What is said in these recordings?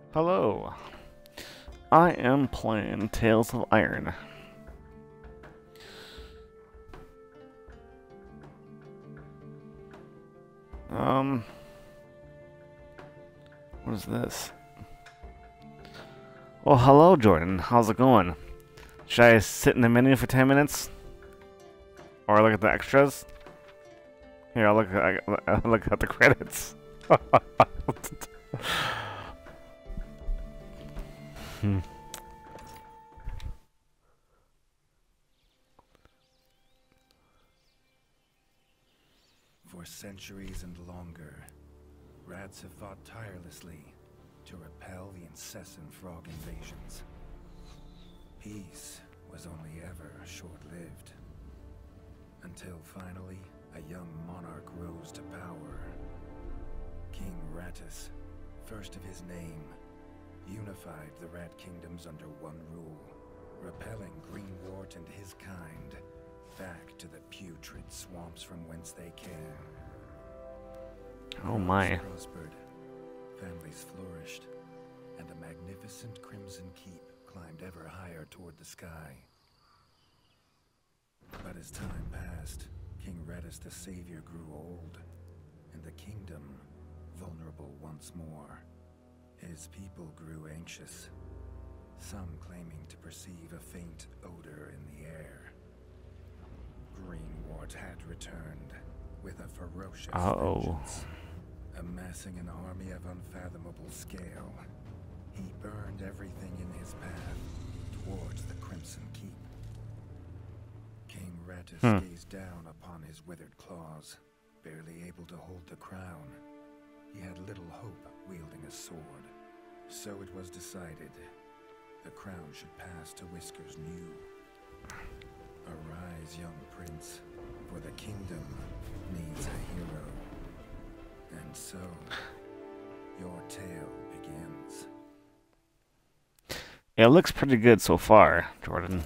Hello. I am playing Tales of Iron. What is this? Well, hello, Jordan. How's it going? Should I sit in the menu for 10 minutes? Or look at the extras? Here, I'll look at the credits. Hmm. For centuries and longer, rats have fought tirelessly to repel the incessant frog invasions. Peace was only ever short-lived, until finally a young monarch rose to power. King Rattus, first of his name, unified the Rat Kingdoms under one rule, repelling Greenwort and his kind back to the putrid swamps from whence they came. Oh my. Prospered, families flourished, and a magnificent Crimson Keep climbed ever higher toward the sky. But as time passed, King Rattus the Savior grew old, and the kingdom vulnerable once more. His people grew anxious, some claiming to perceive a faint odor in the air. Greenwort had returned with a ferocious vengeance. Amassing an army of unfathomable scale, he burned everything in his path towards the Crimson Keep. King Rattus gazed down upon his withered claws, barely able to hold the crown. He had little hope wielding a sword. So it was decided the crown should pass to Whiskers New. Arise, young prince, for the kingdom needs a hero. And so, your tale begins. It looks pretty good so far, Jordan.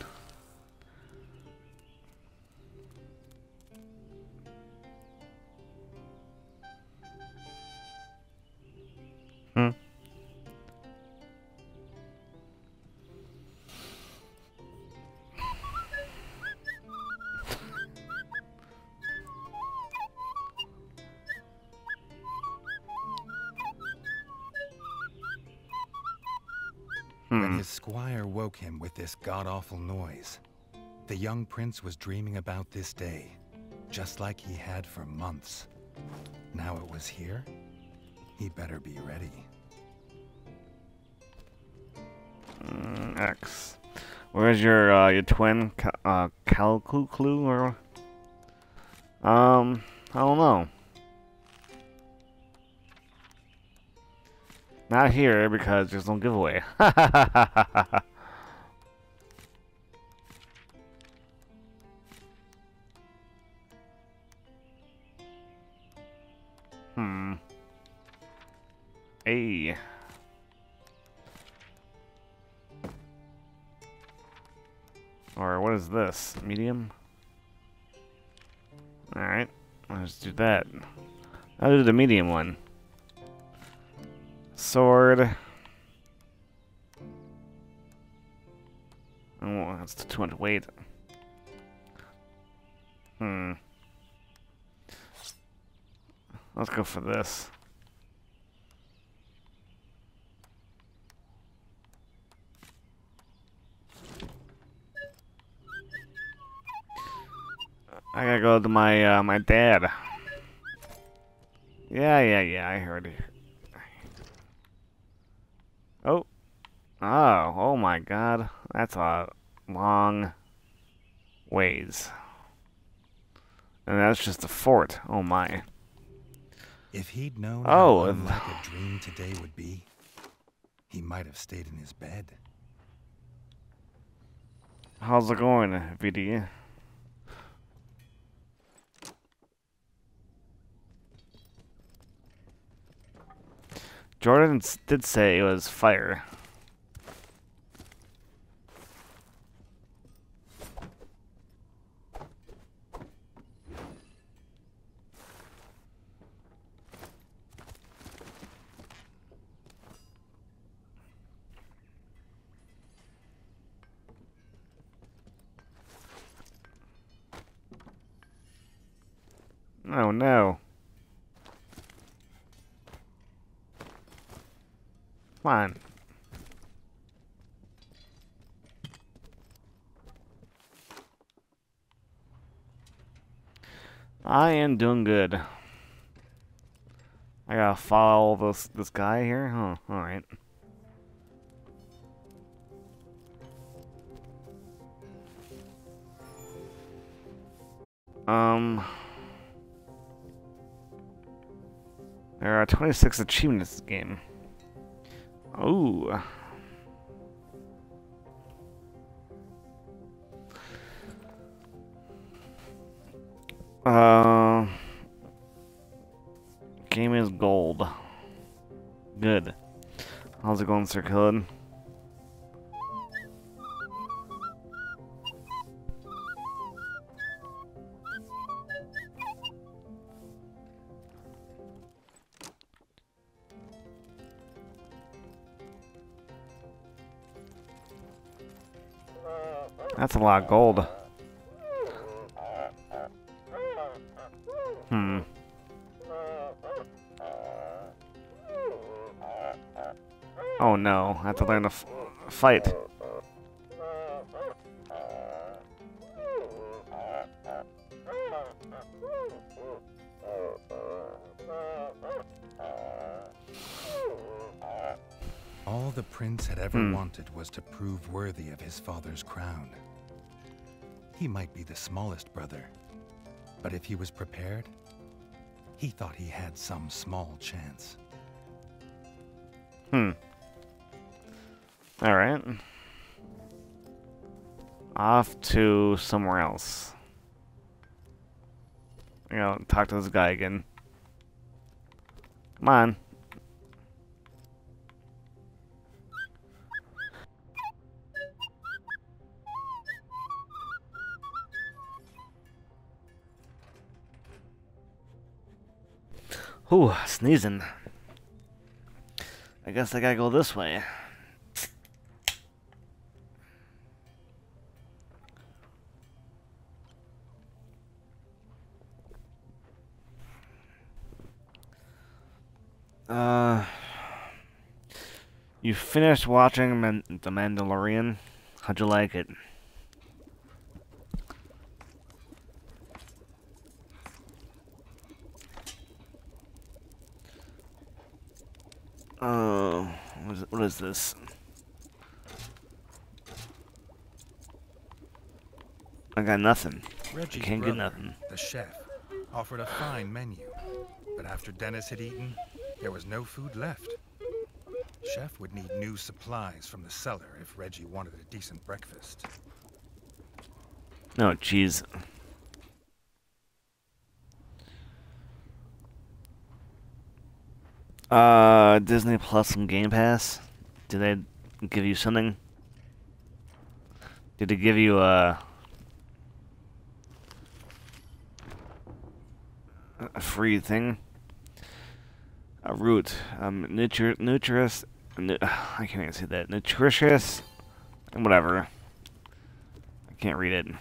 When his squire woke him with this god-awful noise, the young prince was dreaming about this day, just like he had for months. Now it was here, he better be ready. X. Where's your twin, Calcuclu, or? I don't know. Not here, because there's no giveaway. Hey. Or what is this? Medium? Alright. Let's do that. I'll do the medium one. Sword. Oh, that's too much weight. Let's go for this. I gotta go to my my dad. Yeah, I heard it. Oh my god. That's a long ways. And that's just a fort. Oh my. If he'd known how unlike a dream today would be, he might have stayed in his bed. How's it going, VD? Jordan did say it was fire. Oh no. Come on. I am doing good. I gotta follow this guy here? Huh, alright. There are 26 achievements in this game. Ooh. Game is gold. Good. How's it going, Sir Killin? That's a lot of gold. Oh no, I have to learn to fight. All the prince had ever wanted was to prove worthy of his father's crown. He might be the smallest brother, but if he was prepared, he thought he had some small chance. Alright. Off to somewhere else. You know, talk to this guy again. Come on. Ooh, sneezing. I guess I gotta go this way. You finished watching The Mandalorian? How'd you like it? What is this? I got nothing. Reggie's I can't brother, get nothing. the chef, offered a fine menu, but after Dennis had eaten, there was no food left. Chef would need new supplies from the cellar if Reggie wanted a decent breakfast. No, jeez. Disney Plus and Game Pass. Did they give you something? Did they give you a free thing? A root. Nutritious. I can't even say that. Nutritious. Whatever. I can't read it.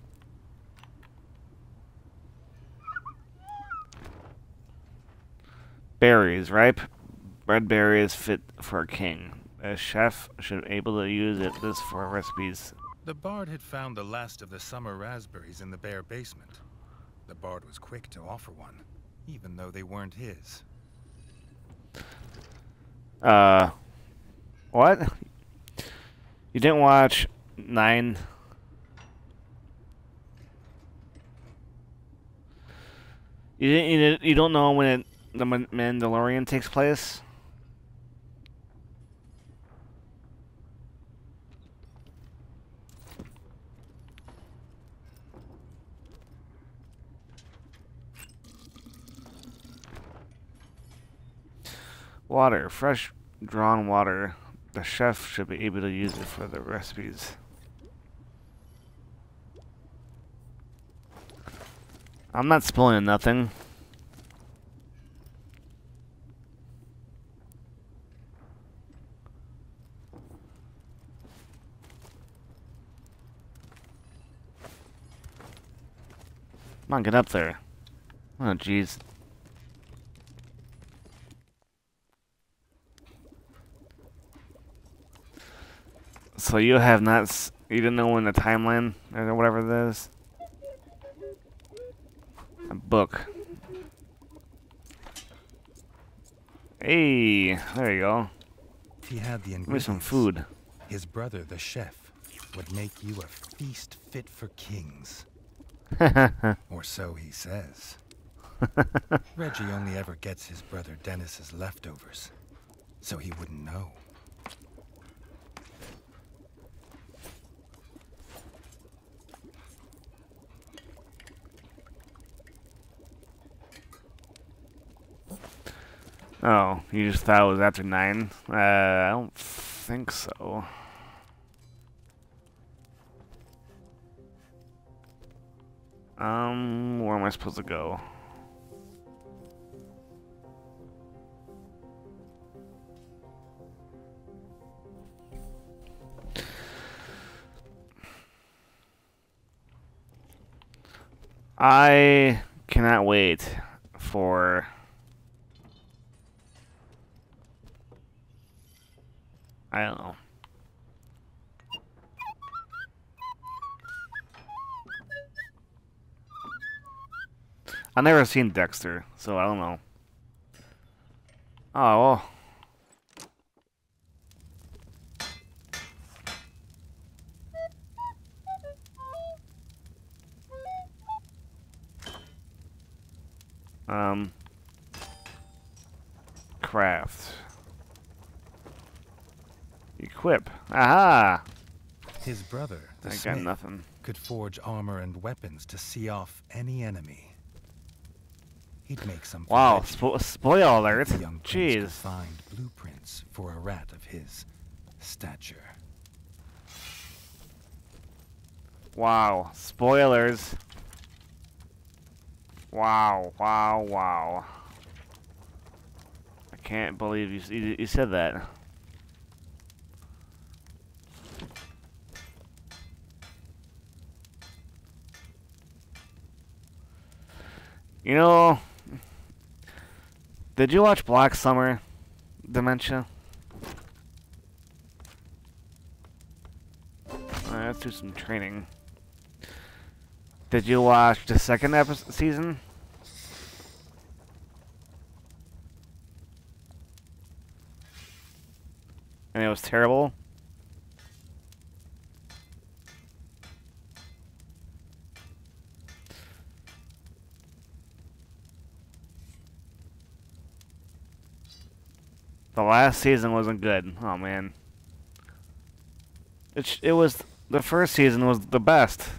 Berries, ripe red berries fit for a king. A chef should be able to use this for recipes. The bard had found the last of the summer raspberries in the bare basement. The bard was quick to offer one, even though they weren't his. What? You didn't watch 9? You don't know when the Mandalorian takes place? Water. Fresh drawn water. The chef should be able to use it for the recipes. I'm not spoiling nothing. Come on, get up there. Oh, jeez. So you have not... You didn't know when the timeline, or whatever it is? A book. Hey, there you go. If he had the Give me some ingredients, food. his brother, the chef, would make you a feast fit for kings. Or so he says. Reggie only ever gets his brother Dennis's leftovers, so he wouldn't know. Oh, you just thought it was after 9? I don't think so. Where am I supposed to go? I cannot wait for... I don't know. I've never seen Dexter, so I don't know. Oh, well. Craft. Equip. Aha! His brother, the I got smith, nothing. could forge armor and weapons to see off any enemy. He'd make some. Wow, spoiler alert. The young prince could Jeez. find blueprints for a rat of his stature. Wow, spoilers. Wow, wow, wow. I can't believe you said that. You know, did you watch Black Summer Dementia? Let's do some training. Did you watch the second season? And it was terrible? The last season wasn't good. Oh man. It was the first season was the best.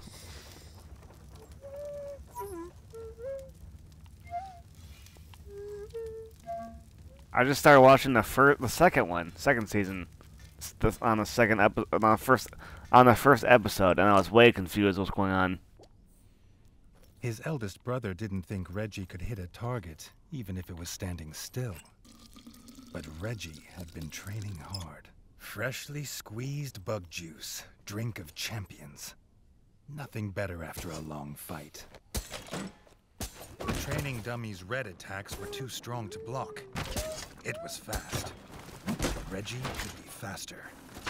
I just started watching the second season, on the first episode, and I was way confused what's going on. His eldest brother didn't think Reggie could hit a target, even if it was standing still. But Reggie had been training hard. Freshly squeezed bug juice, drink of champions. Nothing better after a long fight. The training dummy's red attacks were too strong to block. It was fast. Reggie could be faster.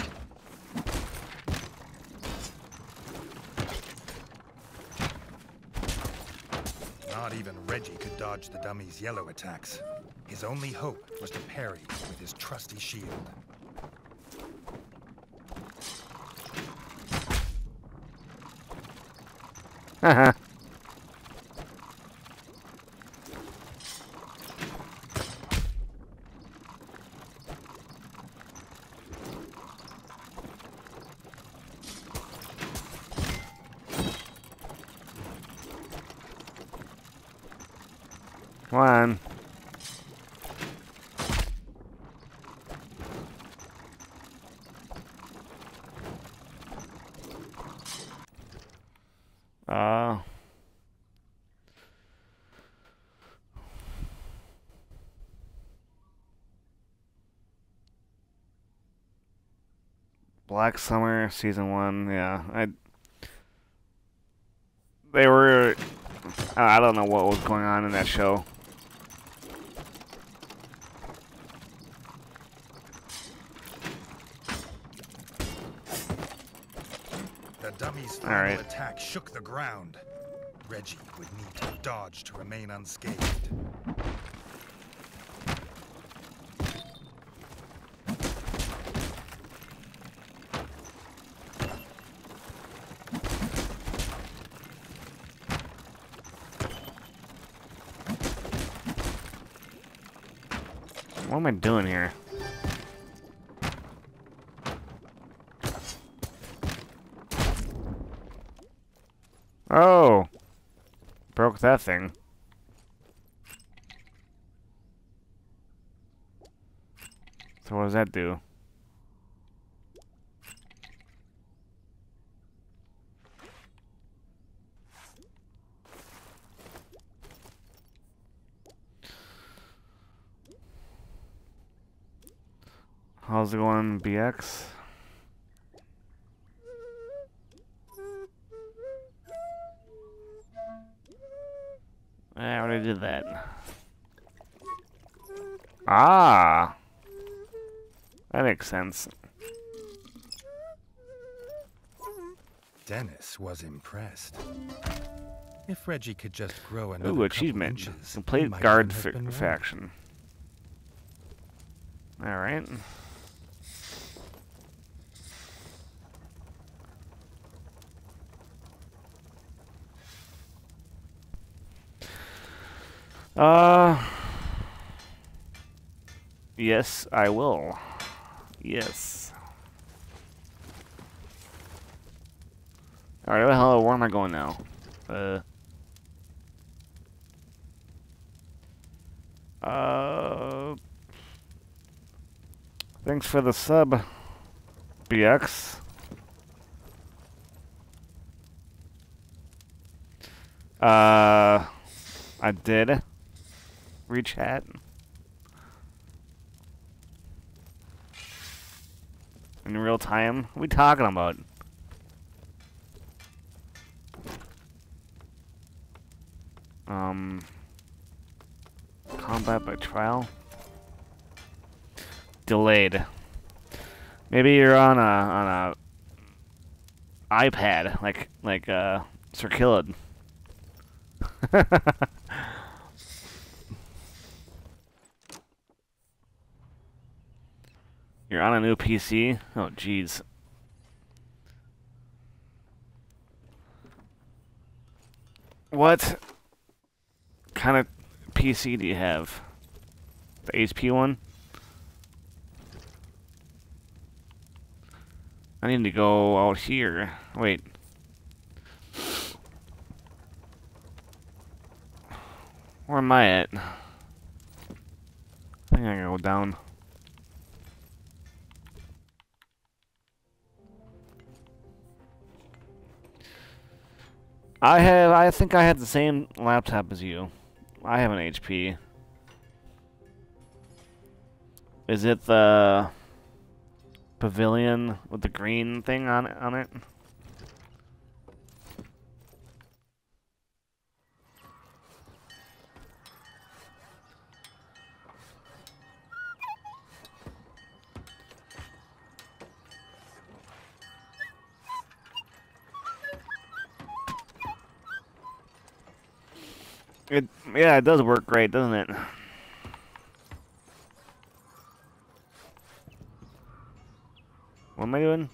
Not even Reggie could dodge the dummy's yellow attacks. His only hope was to parry with his trusty shield. Haha. Come on. Black Summer Season 1, yeah. I don't know what was going on in that show. The dummy's final attack shook the ground. Reggie would need to dodge to remain unscathed. What am I doing here? Oh! Broke that thing. So what does that do? How's it going, BX? I already did that. Ah! That makes sense. Dennis was impressed. If Reggie could just grow another couple achievement. inches, Complete he guard might have been right. faction. Alright. Yes, I will. Yes. Alright, where am I going now? Thanks for the sub, BX. I did rechat. In real time? What are we talking about? Combat by trial? Delayed. Maybe you're on a iPad, like Sir Killed. You're on a new PC? Oh, jeez. What kind of PC do you have? The HP one? I need to go out here. Wait. Where am I at? I think I gotta go down. I think I have the same laptop as you. I have an HP. Is it the Pavilion with the green thing on it? Yeah, it does work great, doesn't it? What am I doing?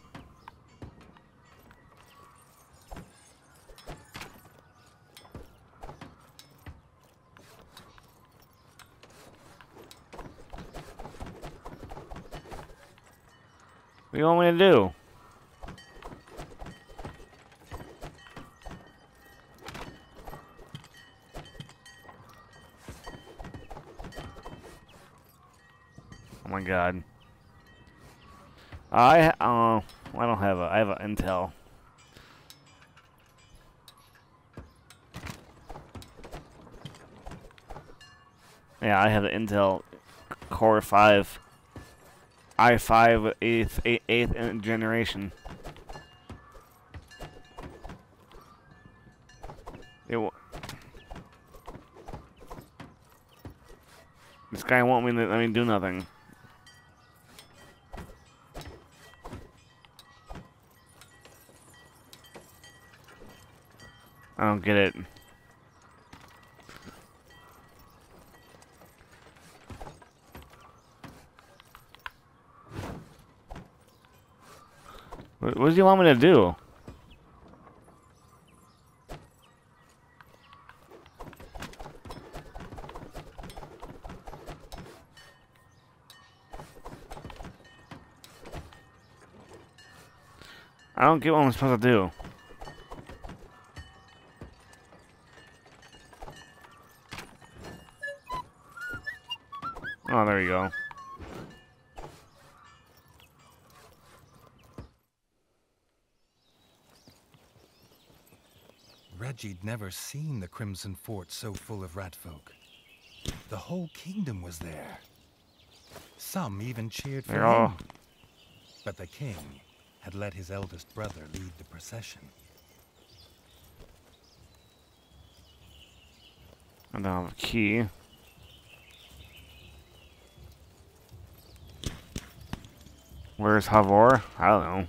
What do you want me to do? Oh my god. I don't have I have an Intel. Yeah, I have the Intel Core 5 i5 8th generation. This guy won't let me do nothing. I don't get it. What does he want me to do? I don't get what I'm supposed to do. Oh, there you go. Reggie'd never seen the Crimson Fort so full of rat folk. The whole kingdom was there. Some even cheered for him. But the king had let his eldest brother lead the procession. I don't have a key. Where's Havor? I don't know.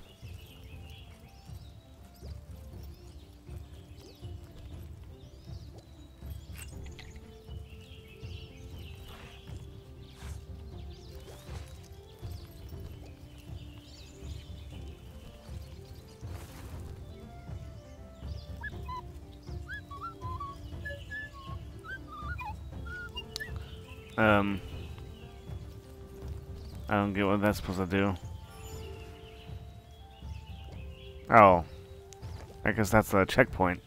I don't get what that's supposed to do. Oh. I guess that's a checkpoint.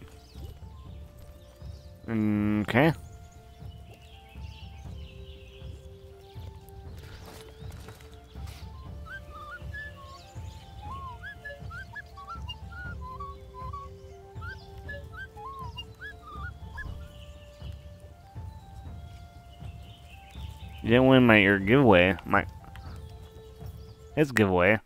Okay. You didn't win your giveaway. His giveaway.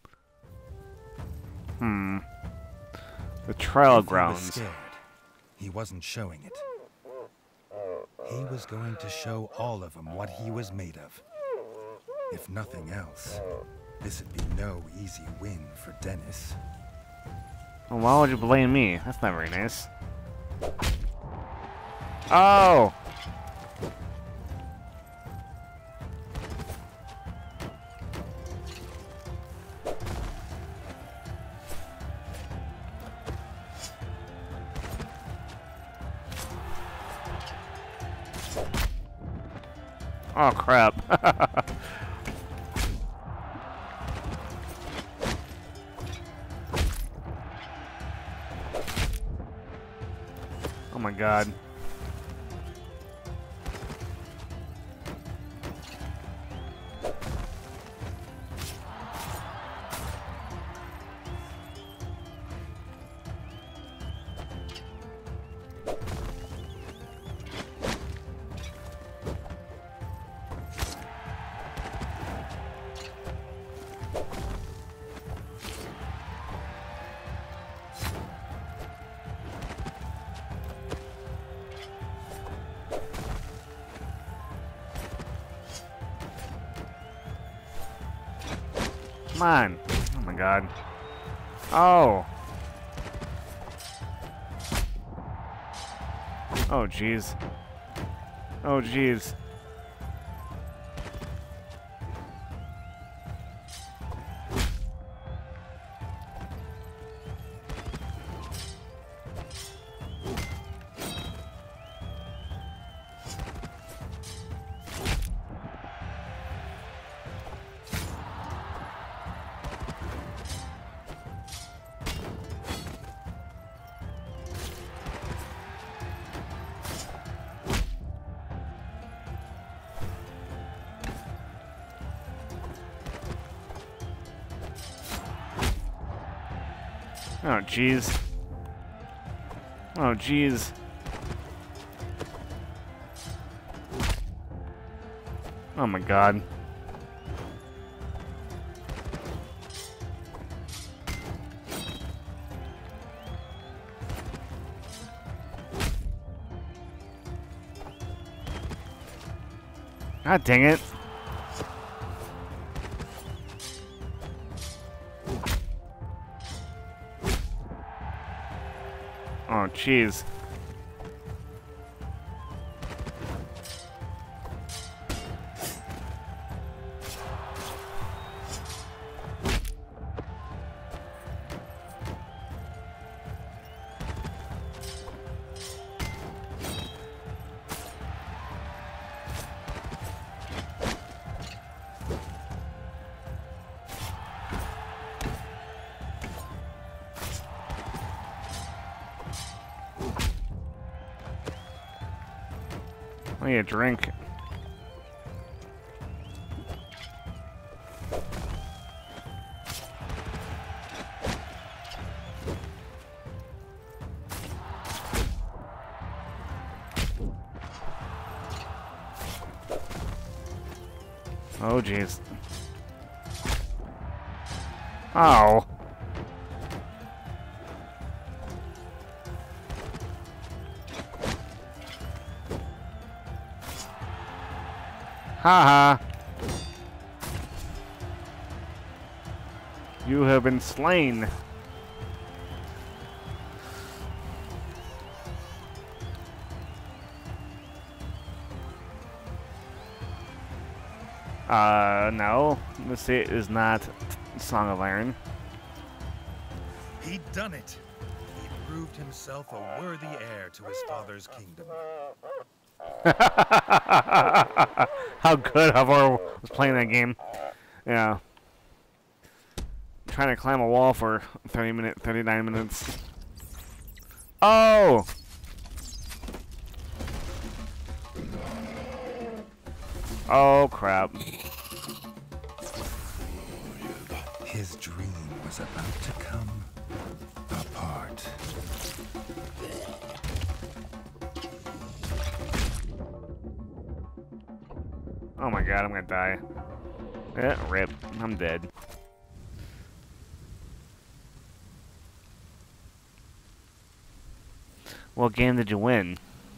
The trial grounds. He was scared. He wasn't showing it. He was going to show all of them what he was made of. If nothing else, this'd be no easy win for Dennis. Well, why would you blame me? That's not very nice. Oh! Oh crap. Oh my god. Come on. Oh my god. Oh. Oh jeez. Oh jeez. Oh, jeez. Oh, jeez. Oh my god. God dang it. Oh, jeez. I need a drink. Oh, jeez. Oh. Haha. You have been slain. No. This is not Song of Iron. He'd done it. He'd proved himself a worthy heir to his father's kingdom. How good Havor was playing that game. Yeah. Trying to climb a wall for 39 minutes. Oh! Oh, crap. His dream was about to come apart. Oh my god, I'm gonna die. Rip. I'm dead. What game did you win?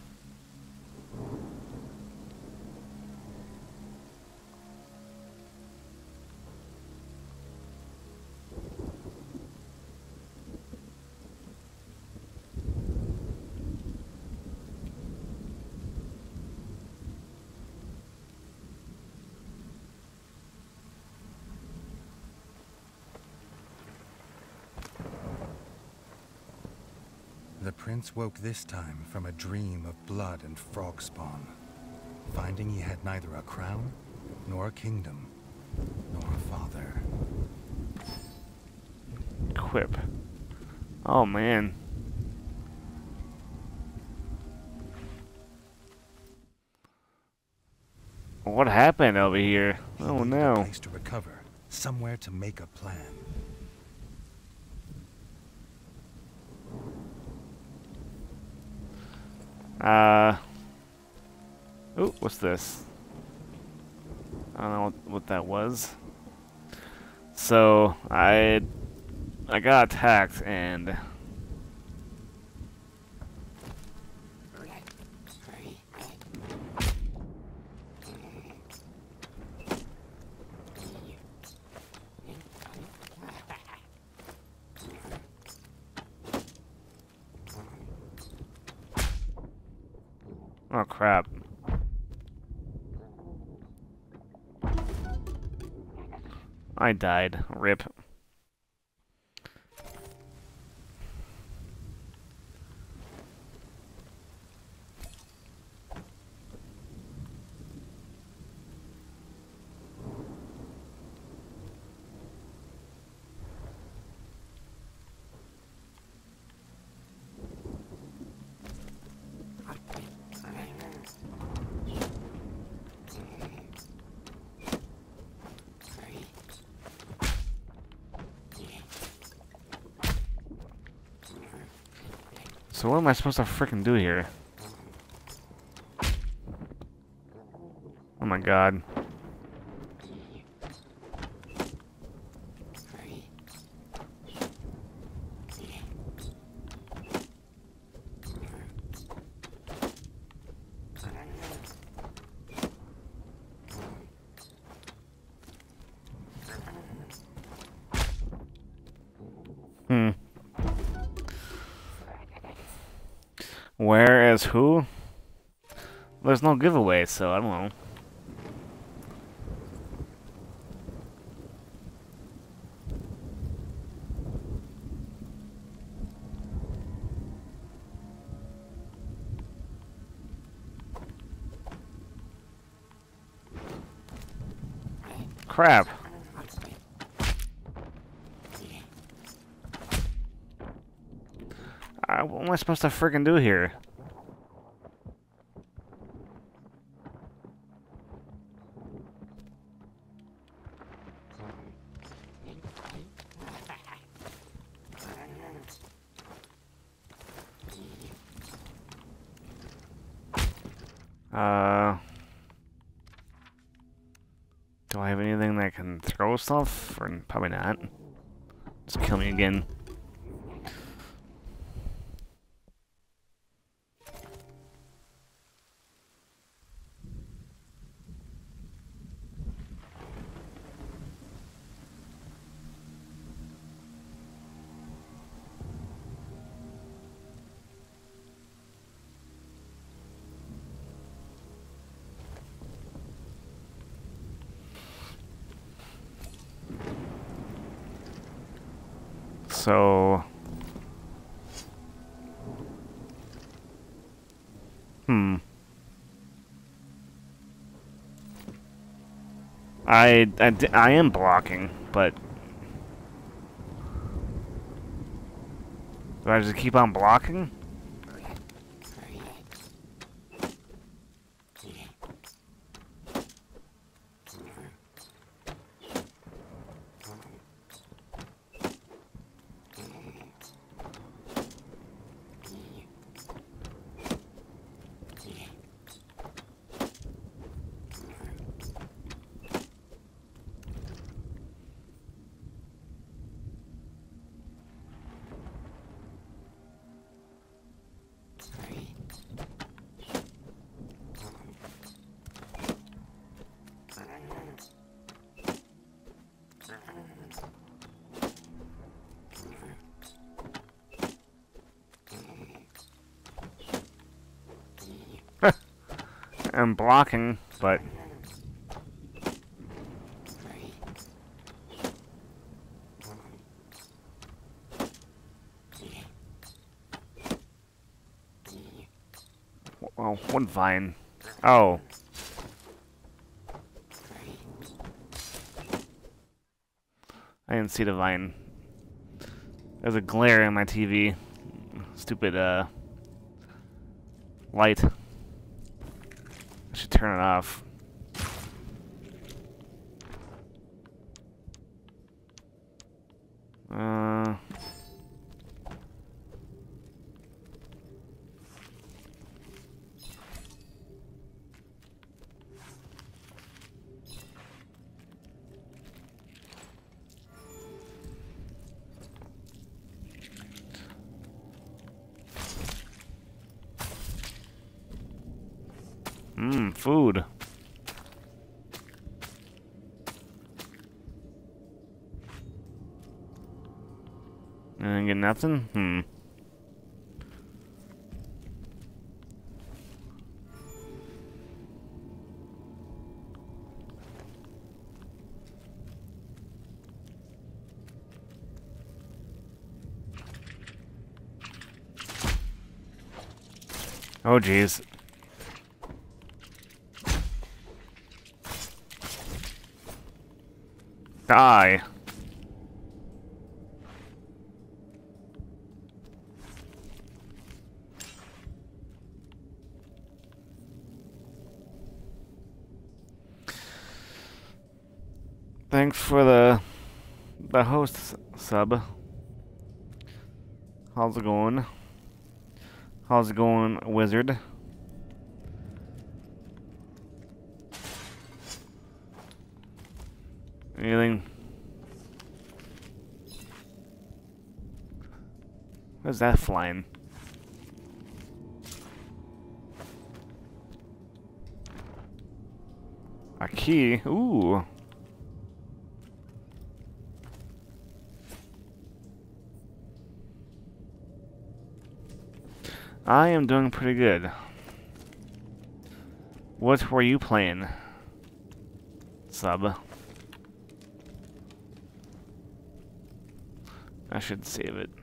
The prince woke this time from a dream of blood and frog spawn, finding he had neither a crown, nor a kingdom, nor a father. Quip. Oh man. What happened over here? Oh no. A place to recover, somewhere to make a plan. Ooh, what's this? I don't know what that was. So, I got attacked and... Oh crap. I died. Rip. So what am I supposed to frickin' do here? Oh my god. Where is who? There's no giveaway, so I don't know. Crap. What am I supposed to freaking do here? Do I have anything that can throw stuff? Or probably not. Just kill me again. So... I am blocking, but... Do I just keep on blocking? I'm blocking, but... Well, what vine? Oh. I didn't see the vine. There's a glare in my TV. Stupid, light. I should turn it off. Food. And get nothing? Oh, jeez. Die. Thanks for the host sub. How's it going? How's it going, wizard? Anything? Where's that flying? A key? Ooh. I am doing pretty good. What were you playing? Sub. I should save it.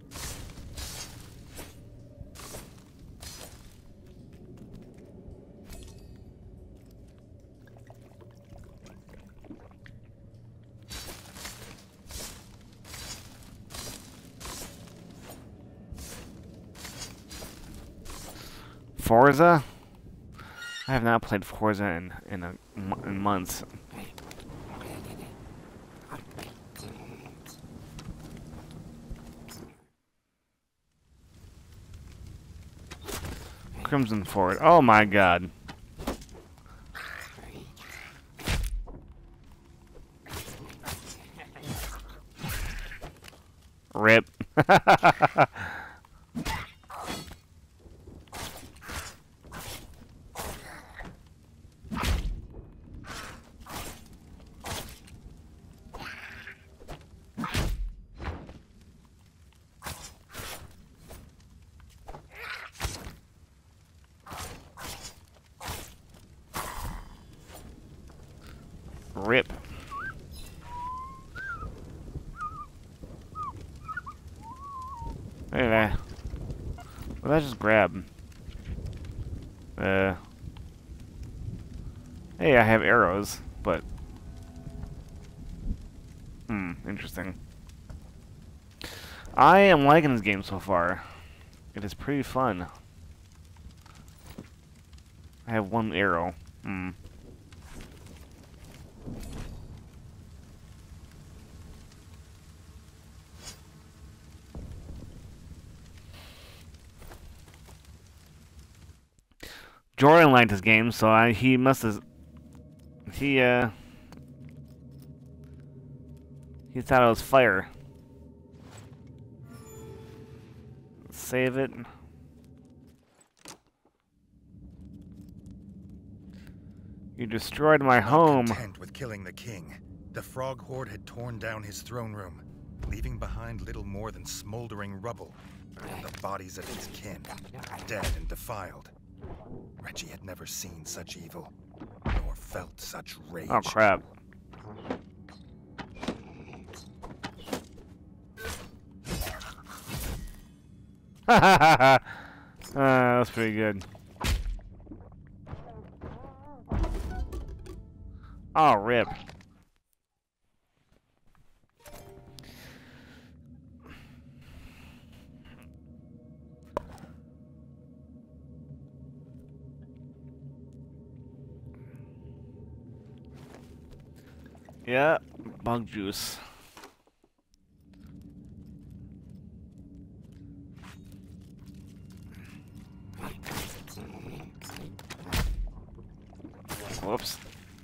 Forza? I have not played Forza in months. Crimson Forward. Oh my god. Rip. Rip. Hey, what did I just grab? Hey, I have arrows, but... interesting. I am liking this game so far. It is pretty fun. I have one arrow. Jordan liked his game, so he must have... He thought it was fire. Save it. You destroyed my home. Not content with killing the king, the Frog Horde had torn down his throne room, leaving behind little more than smoldering rubble, and the bodies of his kin, dead and defiled. Reggie had never seen such evil, nor felt such rage. Oh crap. That's pretty good. Oh, rip. Yeah, bug juice. Whoops.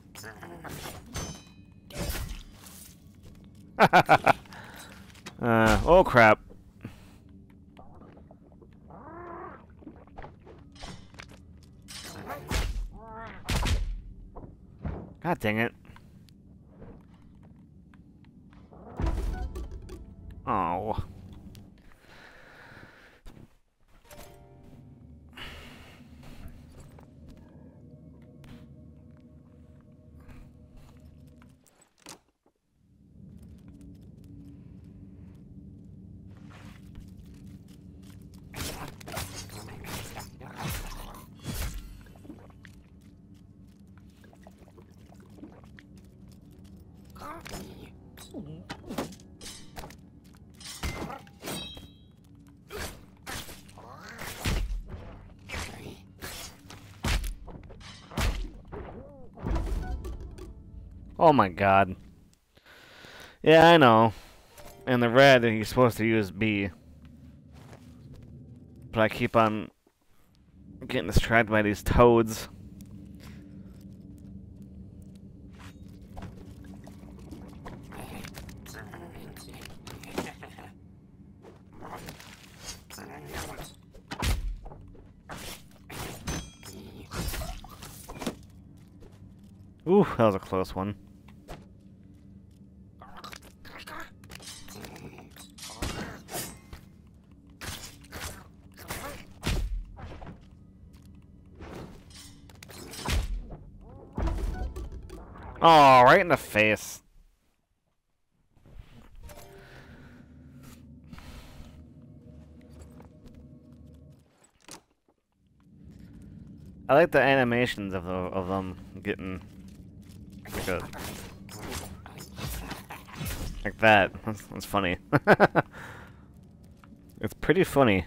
Oh crap. God dang it. Oh. Oh my god. Yeah, I know. And the red, you're supposed to use B. But I keep on getting distracted by these toads. Ooh, that was a close one. Oh, right in the face. I like the animations of them getting like that. That's funny. It's pretty funny.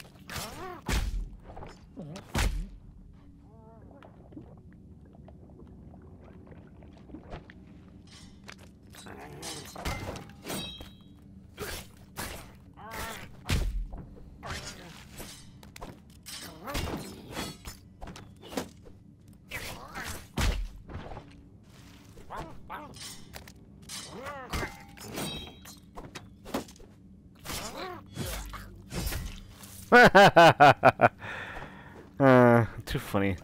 Too funny.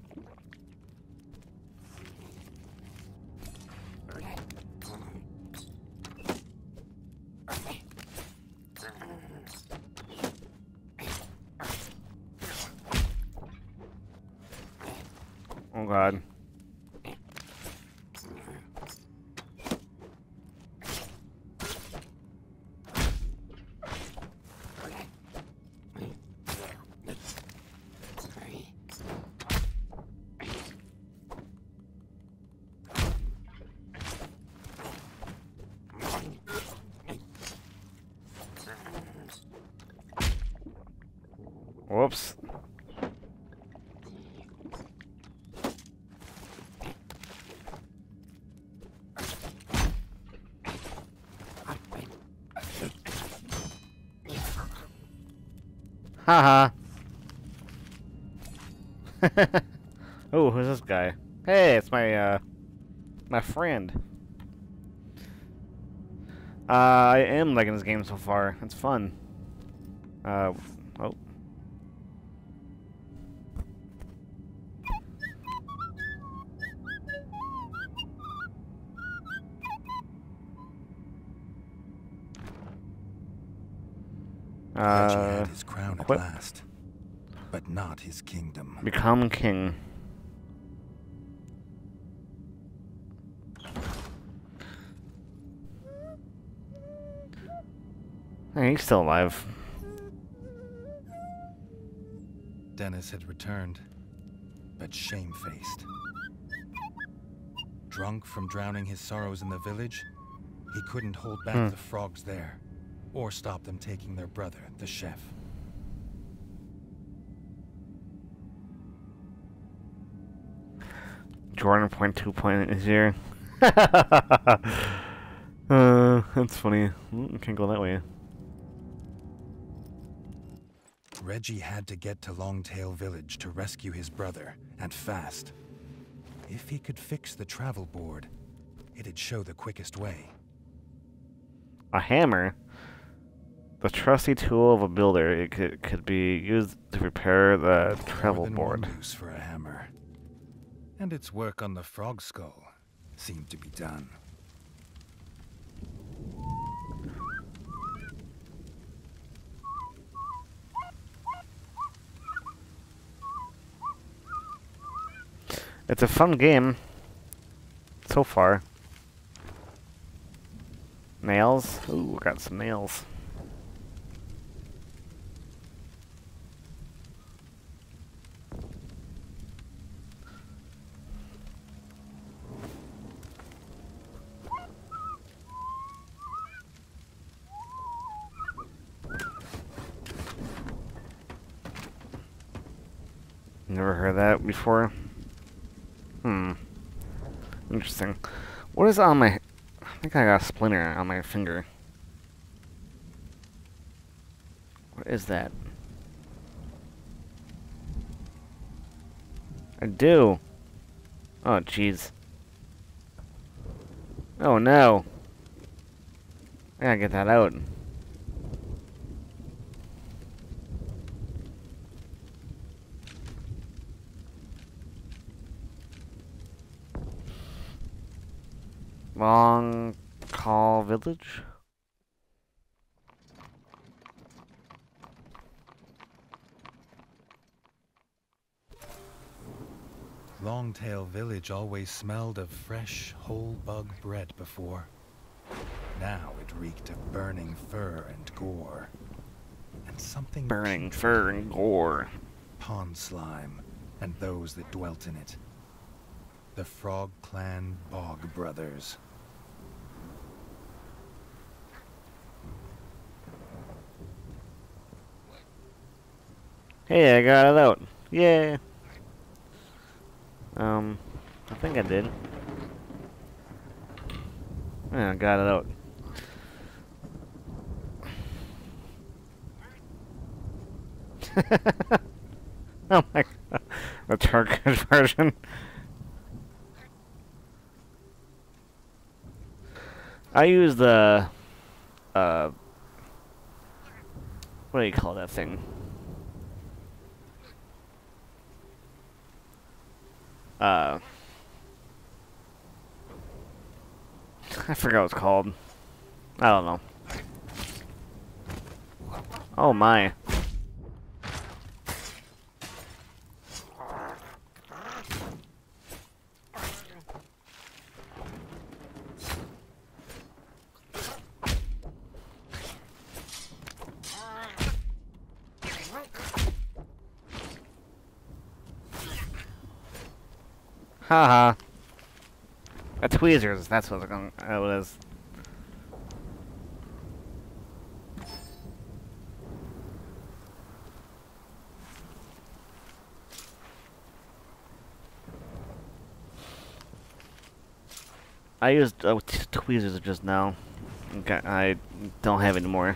Oh God. Whoops. Haha. Oh, who's this guy? Hey, it's my friend. I am liking this game so far. It's fun. Oh. Reggie had his crown at last, but not his kingdom. Become king. Hey, he's still alive. Dennis had returned, but shamefaced. Drunk from drowning his sorrows in the village, he couldn't hold back the frogs there, or stop them taking their brother, the chef. Jordan .2 is here. That's funny. Can't go that way. Reggie had to get to Longtail Village to rescue his brother, and fast. If he could fix the travel board, it'd show the quickest way. A hammer? The trusty tool of a builder. It could be used to repair the travel board. More than one use for a hammer. And its work on the frog skull seemed to be done. It's a fun game so far. Nails? Ooh, got some nails. Never heard that before. Interesting. What is on my... I think I got a splinter on my finger. What is that? I do. Oh, jeez. Oh, no. I gotta get that out. Long Call Village? Longtail Village always smelled of fresh, whole bug bread before. Now it reeked of burning fur and gore. And something Burning putrid. fur and gore. Pond slime, and those that dwelt in it. The Frog Clan Bog Brothers. Hey, I got it out. Yay. I think I did. Yeah, I got it out. Oh my god. The Turkish version. I use the what do you call that thing? I forgot what it's called. I don't know. Oh my. Haha. Tweezers, that's what it is. I used tweezers just now. Okay, I don't have any more.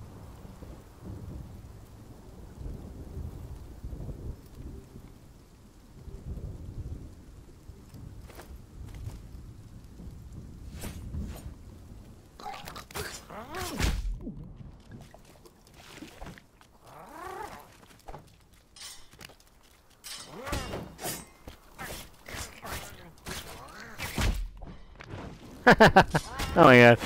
Oh my god.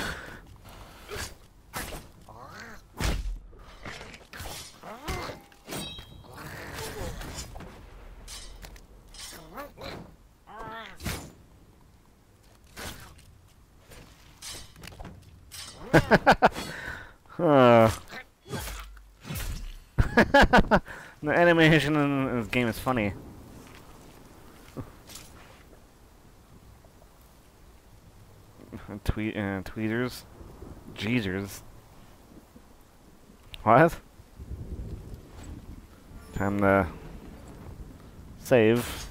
The animation in this game is funny. Tweezers? Jeezers. What? Time to save.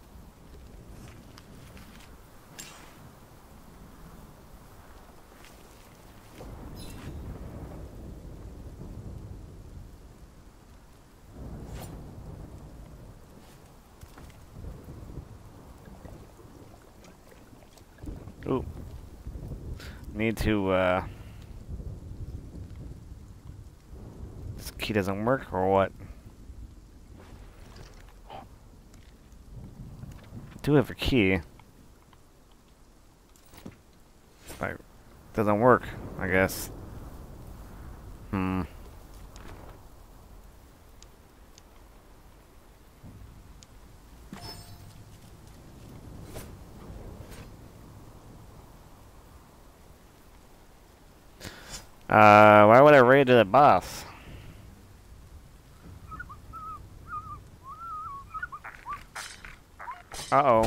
Ooh. Need to, this key doesn't work, or what? I do have a key. But it doesn't work, I guess. Why would I raid to the boss? Uh-oh.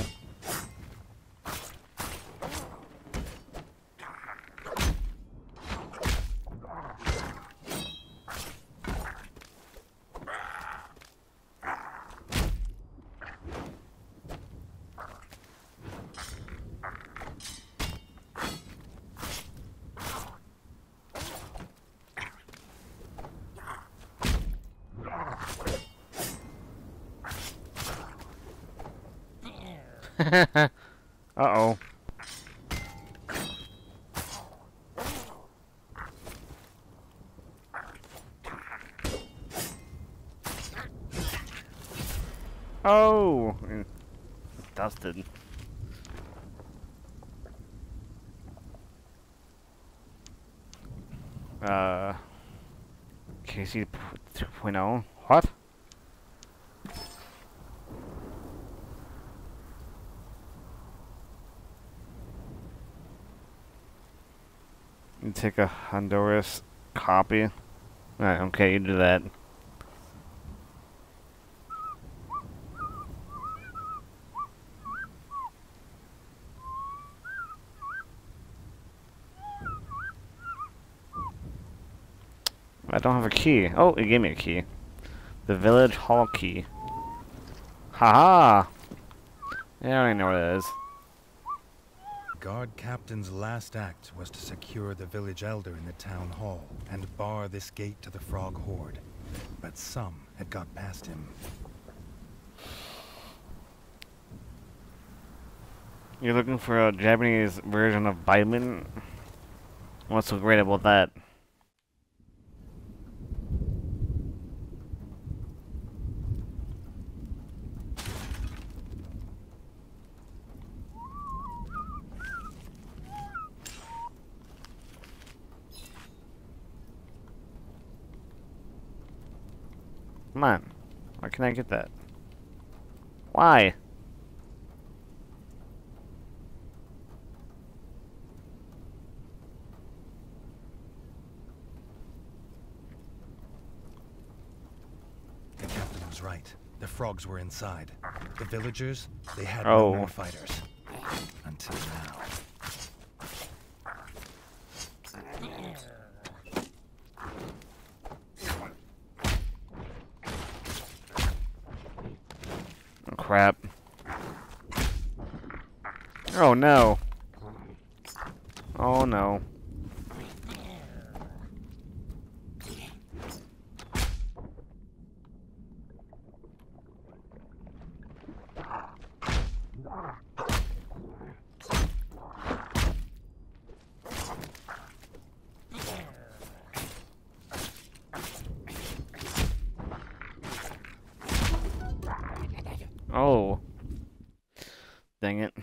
Uh-oh. Oh! Dusted. KC 2.0? What? You take a Honduras copy. Alright, okay, you do that. I don't have a key. Oh, it gave me a key. The village hall key. Haha! Yeah, I already know what it is. Guard captain's last act was to secure the village elder in the town hall and bar this gate to the frog horde. But some had got past him. You're looking for a Japanese version of Baimin? What's so great about that? Come on. Why can't I get that? Why? The captain was right. The frogs were inside. The villagers, they had no more fighters. Until now. Crap. Oh no. Oh no. Oh. Dang it.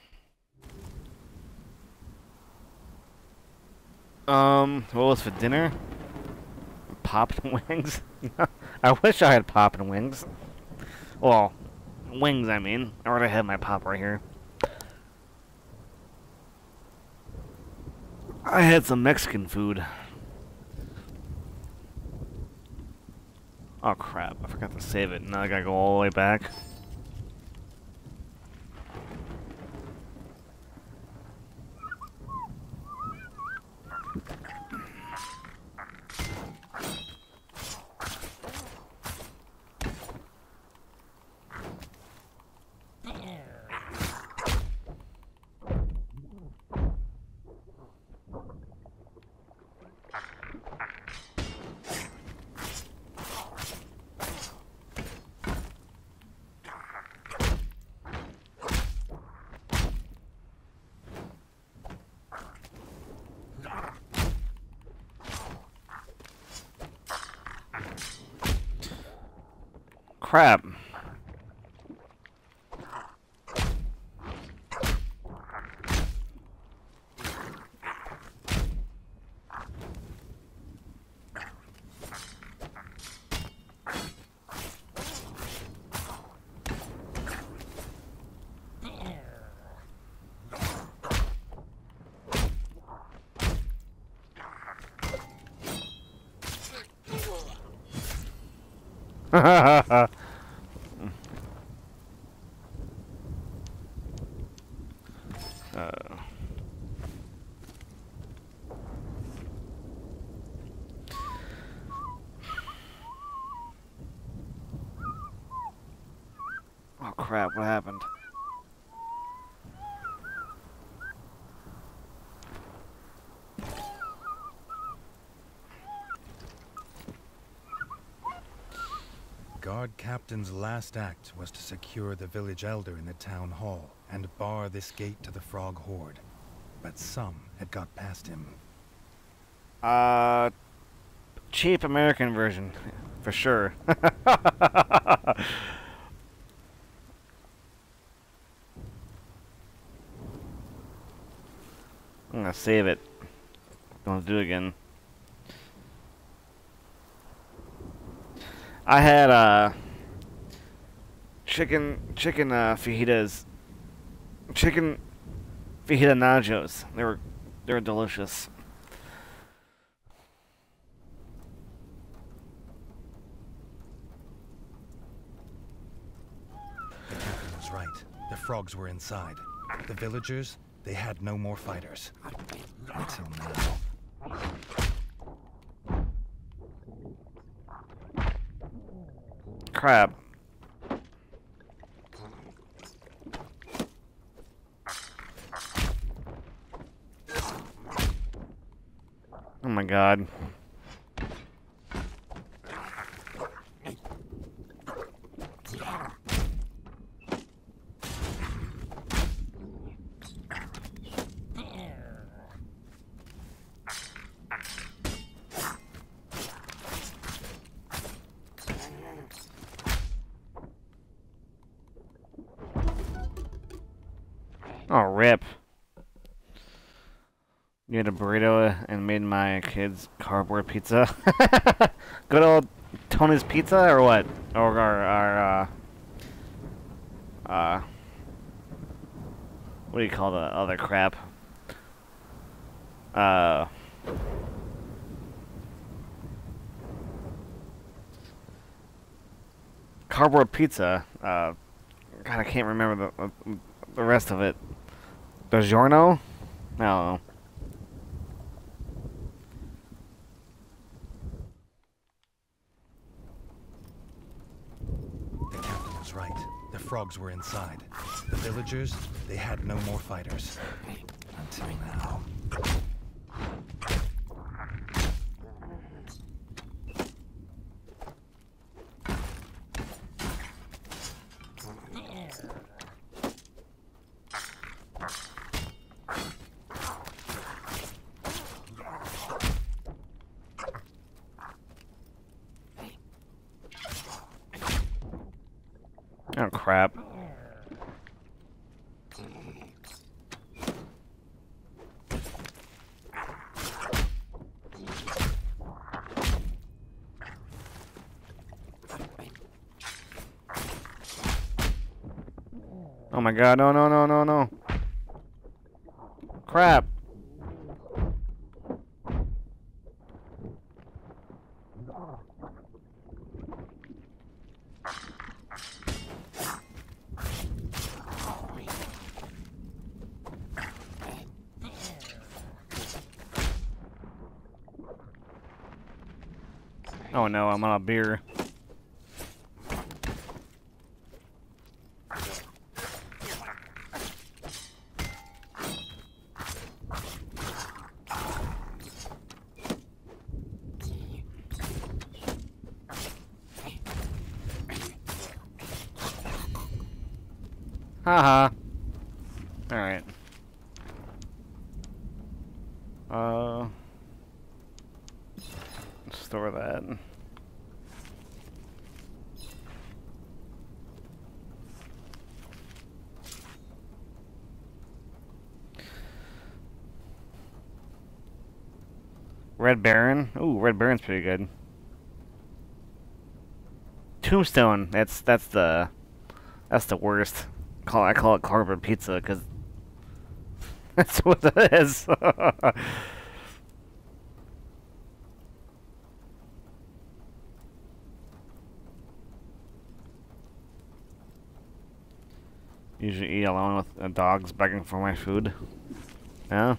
What was for dinner? Poppin' wings? I wish I had poppin' wings. Well, wings, I mean. I already have my pop right here. I had some Mexican food. Oh crap, I forgot to save it. Now I gotta go all the way back. Crap. Oh crap, what happened? Guard captain's last act was to secure the village elder in the town hall and bar this gate to the frog horde. But some had got past him. Cheap American version, for sure. I'm gonna save it. Don't do it again. I had chicken fajitas, chicken fajita nachos. They were delicious. frogs were inside. The villagers, they had no more fighters. Until now. Crap. Oh my god. Oh, rip. You had a burrito and made my kids cardboard pizza. Good old Tony's Pizza, or what? Or what do you call the other crap? Cardboard pizza. God, I can't remember the rest of it. DiGiorno? I don't know. The captain was right. The frogs were inside. The villagers, they had no more fighters. Until now. Oh, crap. Oh my god, no, no, no, no, no. Crap. Oh no, I'm on a beer. Haha. Alright. Store that. Red Baron? Ooh, Red Baron's pretty good. Tombstone. That's the worst. I call it cardboard pizza because that's what it is. Usually eat alone with dogs begging for my food. Yeah.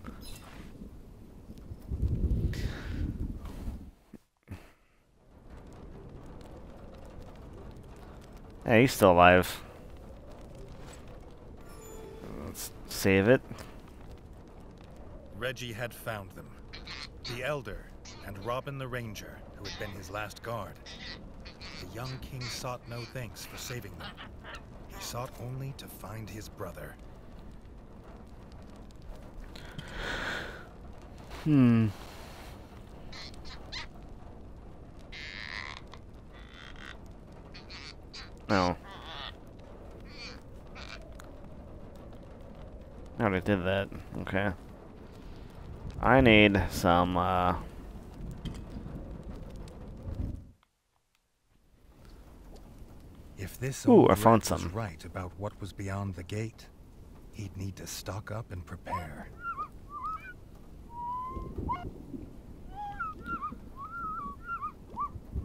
Hey, he's still alive. Let's save it. Reggie had found them. The Elder and Robin the Ranger, who had been his last guard. The young king sought no thanks for saving them. He sought only to find his brother. Hmm. No. I already did that. Okay. I need some, If this Ooh, old I found rat was some. right about what was beyond the gate, he'd need to stock up and prepare.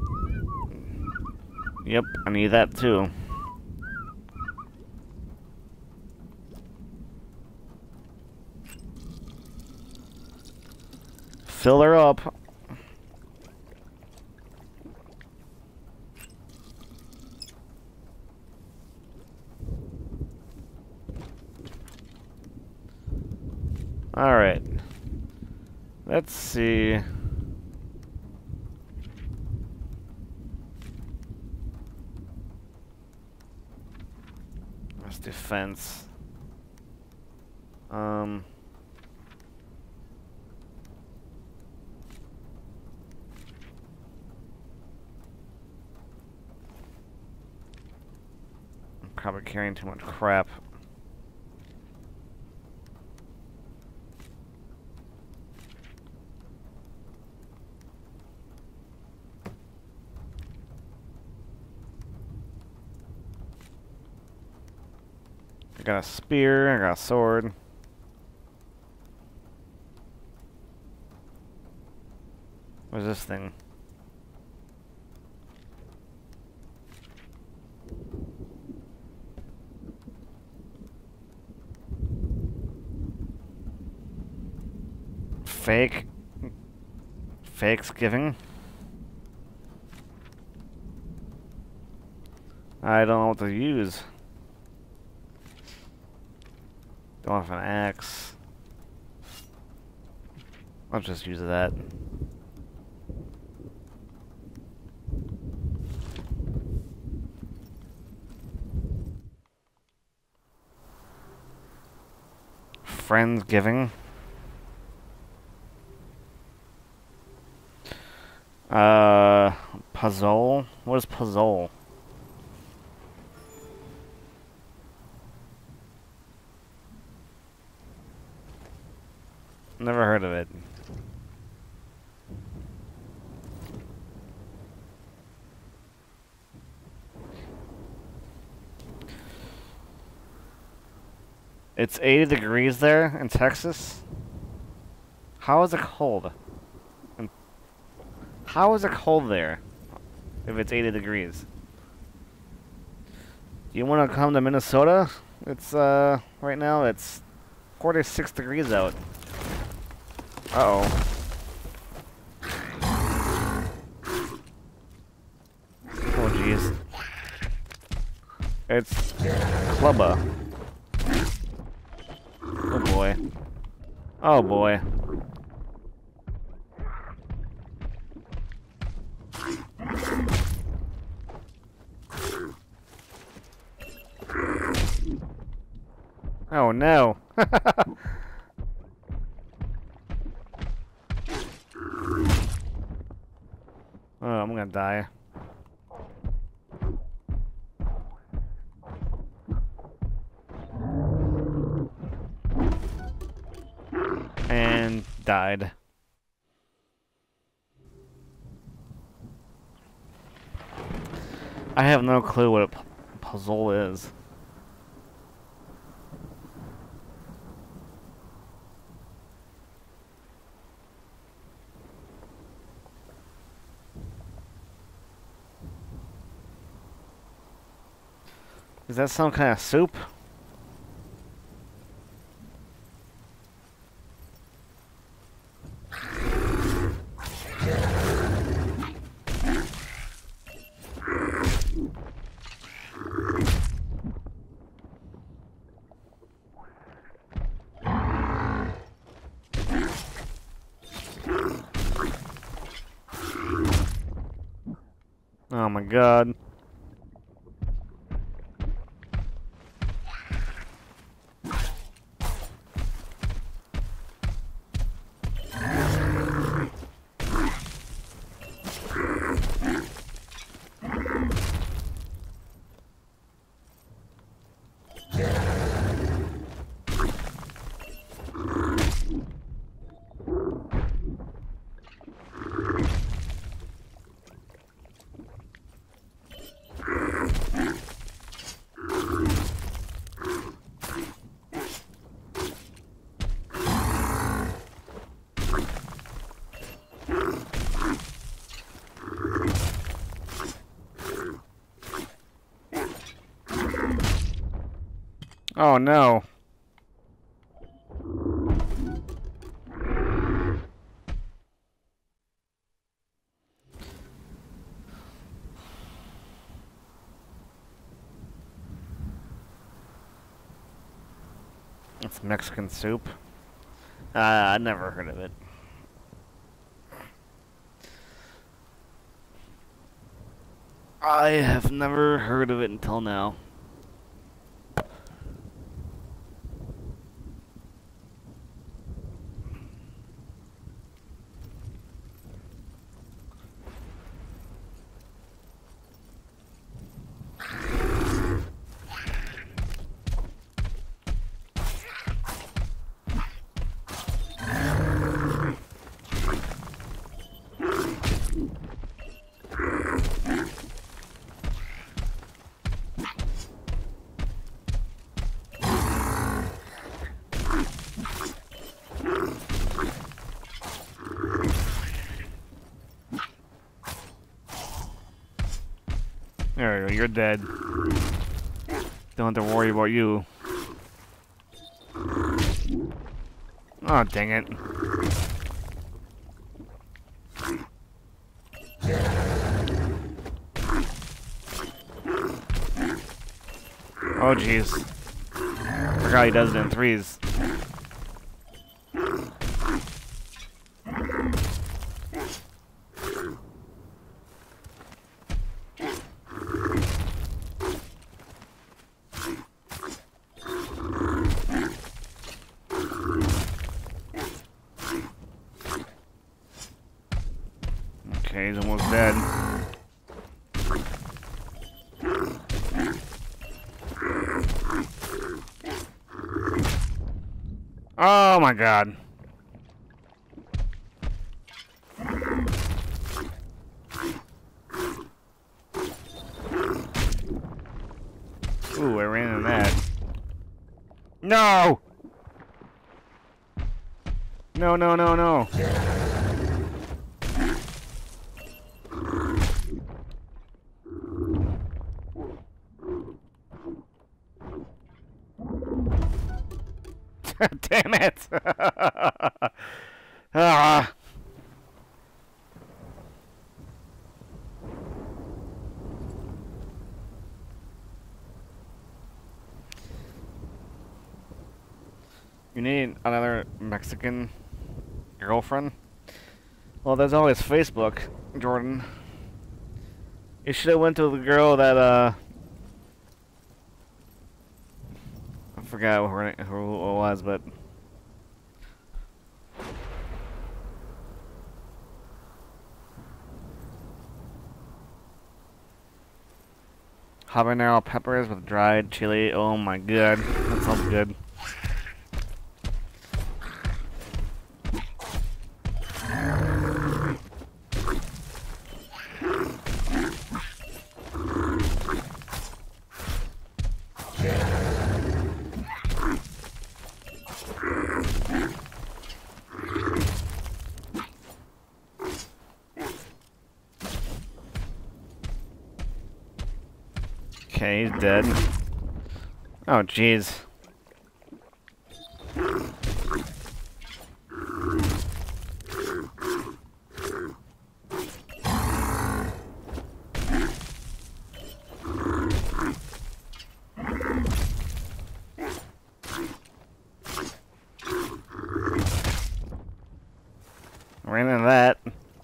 Yep, I need that too. Fill her up. Alright. Let's see. Where's defense? I'm probably carrying too much crap. I got a spear, I got a sword. What's this thing? Fake? Fake's giving? I don't know what to use. Don't have an axe. I'll just use that. Friendsgiving. Puzzle? What is puzzle? Never heard of it. It's 80 degrees there in Texas? How is it cold? How is it cold there if it's 80 degrees? Do you want to come to Minnesota? It's, right now it's 46 degrees out. Uh-oh. Oh, jeez. It's Clubba. Oh, boy. Oh, boy. Oh, no. Oh, I'm gonna die. And died. I have no clue what a puzzle is. Is that some kind of soup? Oh my god. Oh no. It's Mexican soup. I never heard of it. I have never heard of it until now. There you go, you're dead. Don't have to worry about you. Oh, dang it. Oh, jeez. Forgot he does it in threes. Okay, he's almost dead. Oh my god. Ooh, I ran into that. No! No, no, no, no. Damn it! Ah. You need another Mexican girlfriend? Well, there's always Facebook, Jordan. You should have went to the girl that, I forgot who it was, but... Habanero peppers with dried chili. Oh my god, that sounds good. Okay, he's dead. Oh, jeez. Ran into that.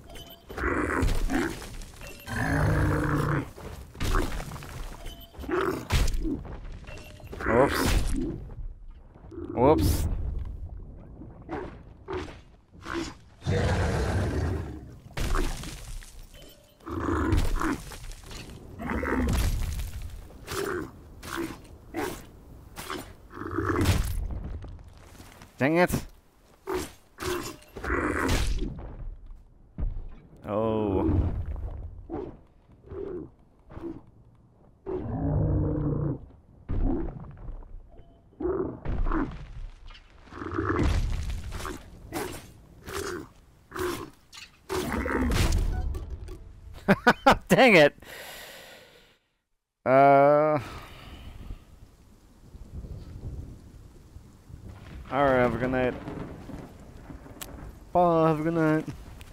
Whoops. Whoops. Dang it. Oh. Dang it. Alright, have a good night. Bye, have a good night.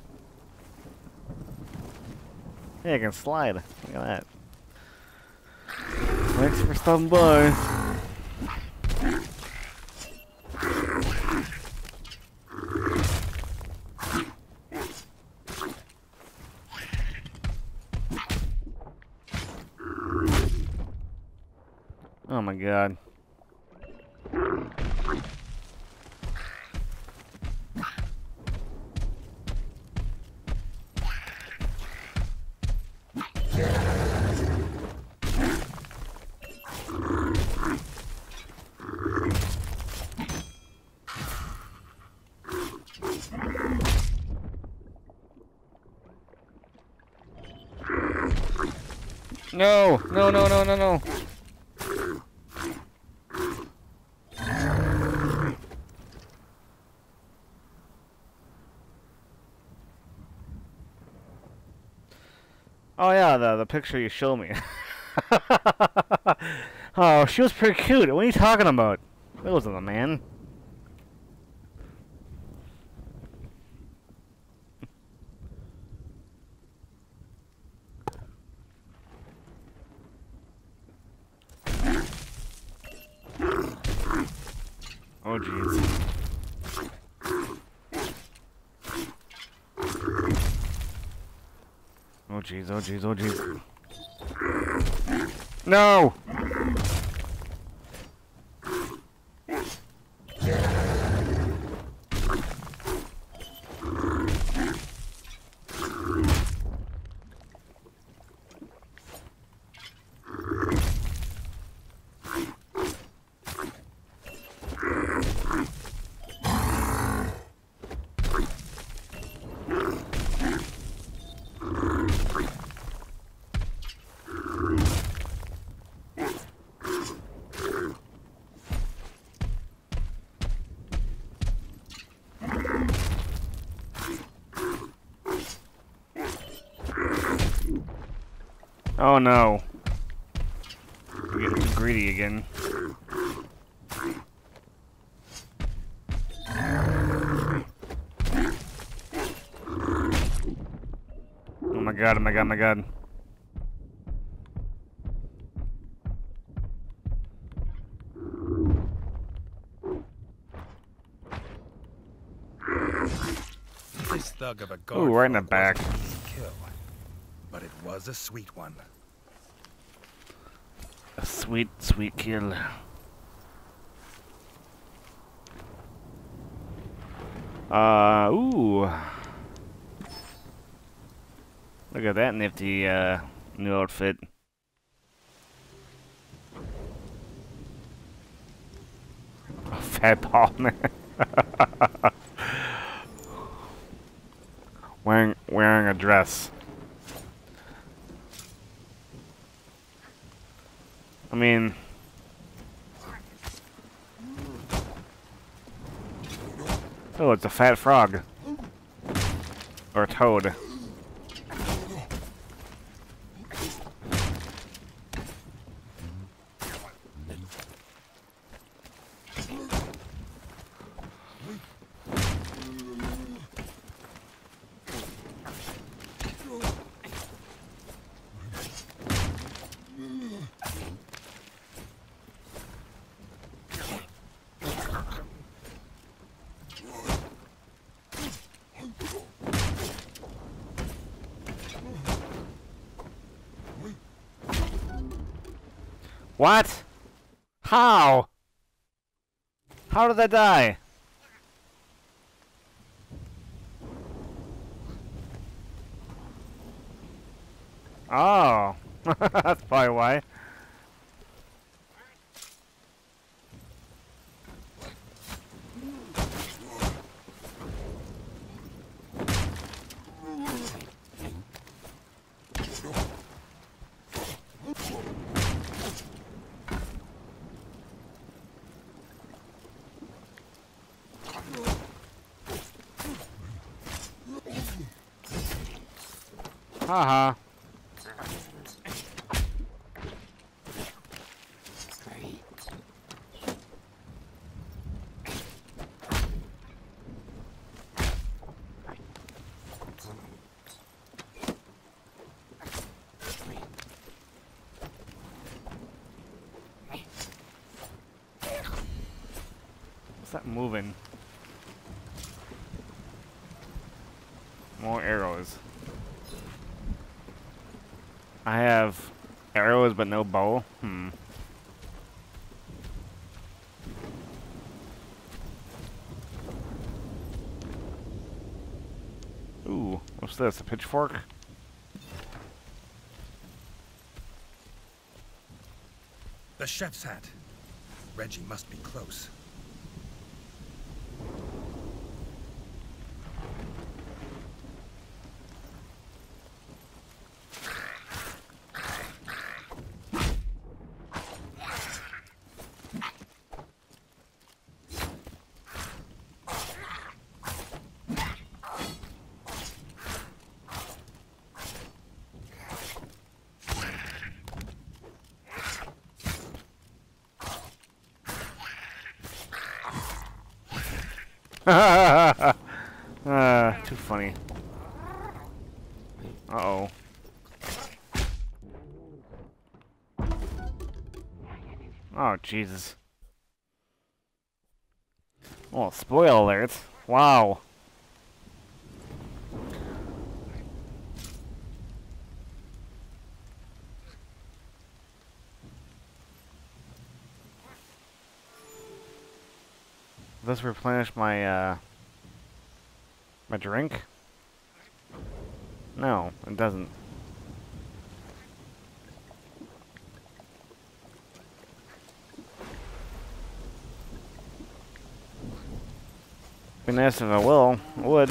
Hey, I can slide. Look at that. Thanks for stopping by. Oh my god. No! No, no, no, no, no! Oh yeah, the picture you showed me. Oh, she was pretty cute. What are you talking about? That wasn't a man. Oh jeez. Oh jeez, oh jeez, oh jeez. No! Oh no. We're getting too greedy again. Oh my god, oh my god, oh my god. This thug of a guard Ooh, right in the back. Kill, but it was a sweet one. A sweet, sweet kill. Ooh. Look at that nifty, new outfit. A fat ball man. wearing a dress. I mean, oh, it's a fat frog. Or a toad. What? How? How did that die? Oh, that's probably why. Haha. What's that moving? More arrows. I have arrows but no bow. What's this? A pitchfork? The chef's hat. Reggie must be close. Too funny. Uh-oh. Oh, Jesus. Oh, spoil alert. Wow. Does this replenish my, my drink? No, it doesn't. Be nice if I will. I would.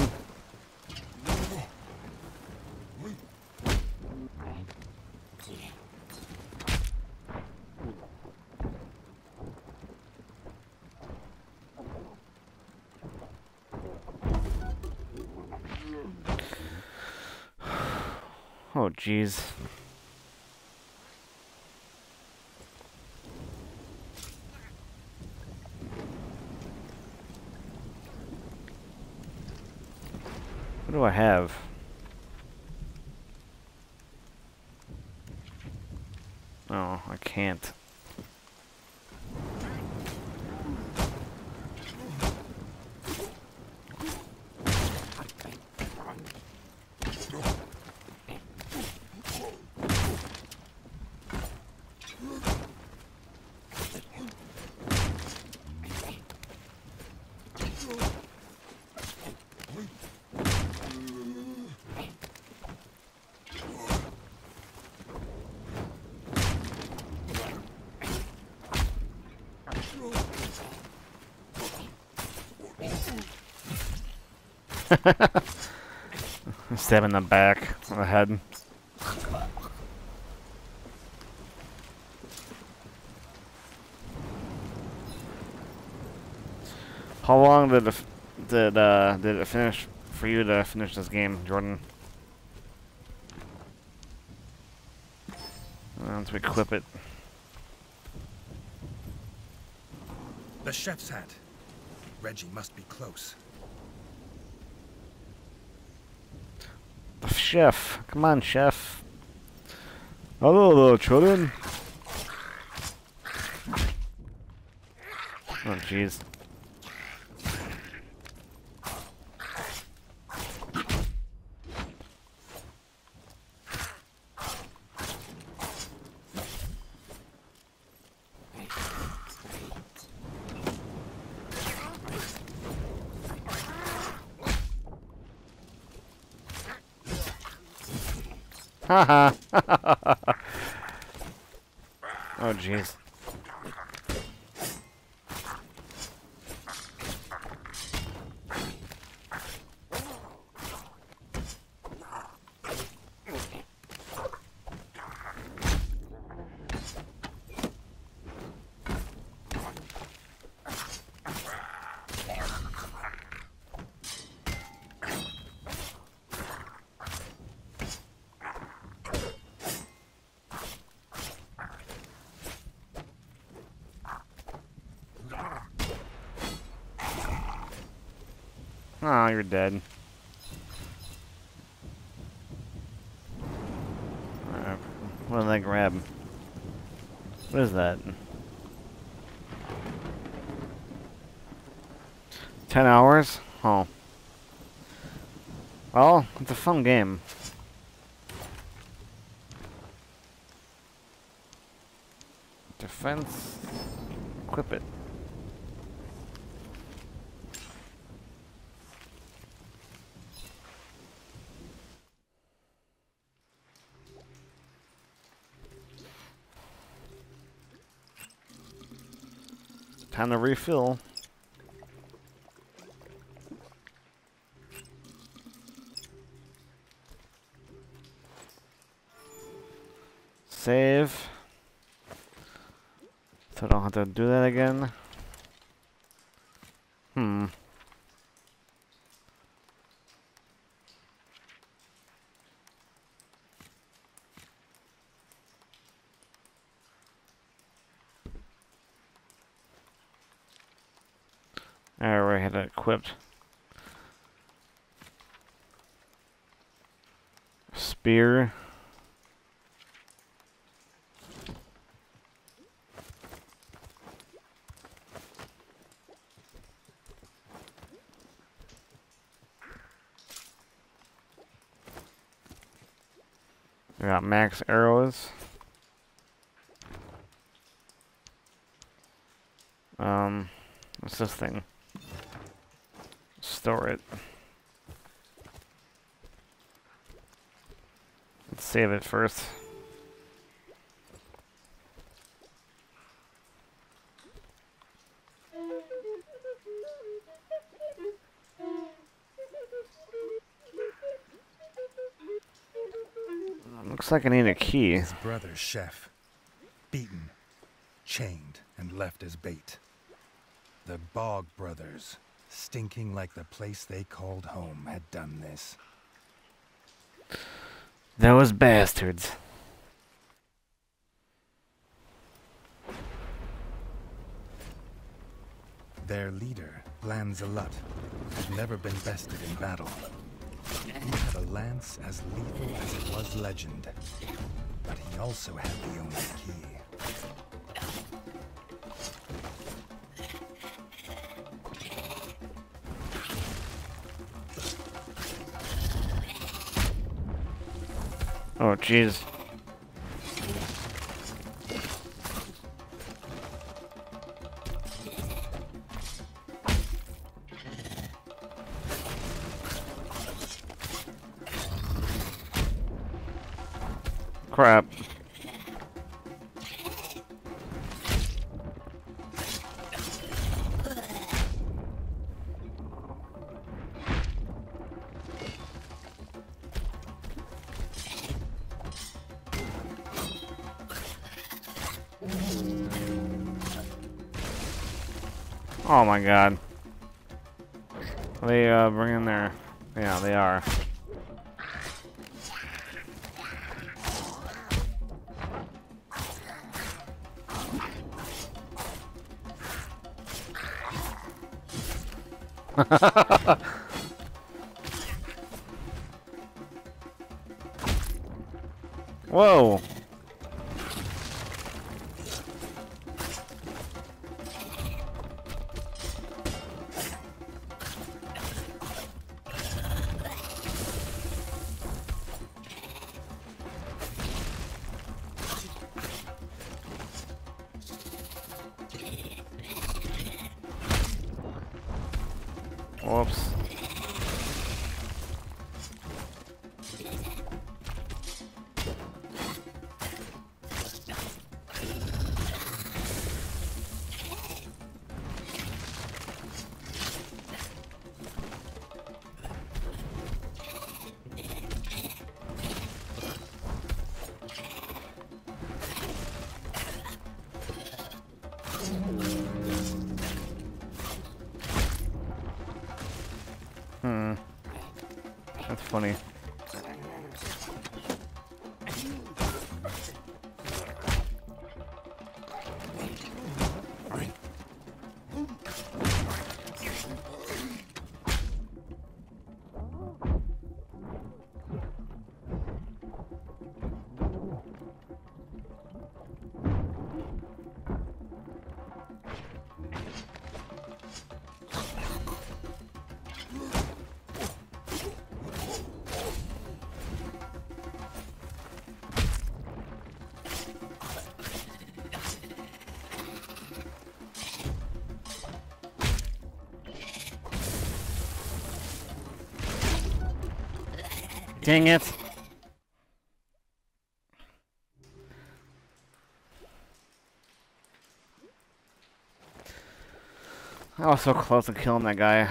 Oh, jeez. What do I have? Oh, I can't. Stab in the back of the head. How long did it finish for you to finish this game, Jordan? Once we equip it. The chef's hat. Reggie must be close. The chef. Come on, chef. Hello, little children. Oh, jeez. Haha. Oh, jeez. Oh, you're dead. What did I grab? What is that? 10 hours? Oh. Well, it's a fun game. Defense. Equip it. Time to refill. Save. So I don't have to do that again. I already had it equipped. Spear. We got max arrows. What's this thing? Store it. Let's save it first. Looks like I need a key. His brother's chef, beaten, chained, and left as bait. The Bog brothers, stinking like the place they called home, had done this. Those bastards. Their leader, Lancelot, had never been bested in battle. He had a lance as lethal as it was legend, but he also had the only key. Oh, jeez. Crap. Oh my god. Are they bringing their... Yeah, they are. Whoa. Whoops. That's funny. Dang it. I was so close to killing that guy.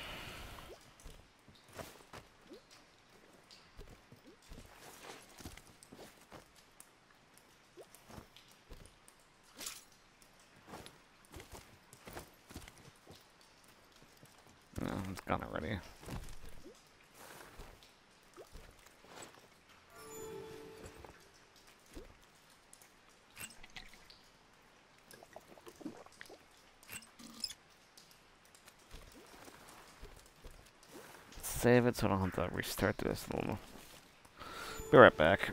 No, it's gone already. Save it so I don't have to restart this little. Be right back.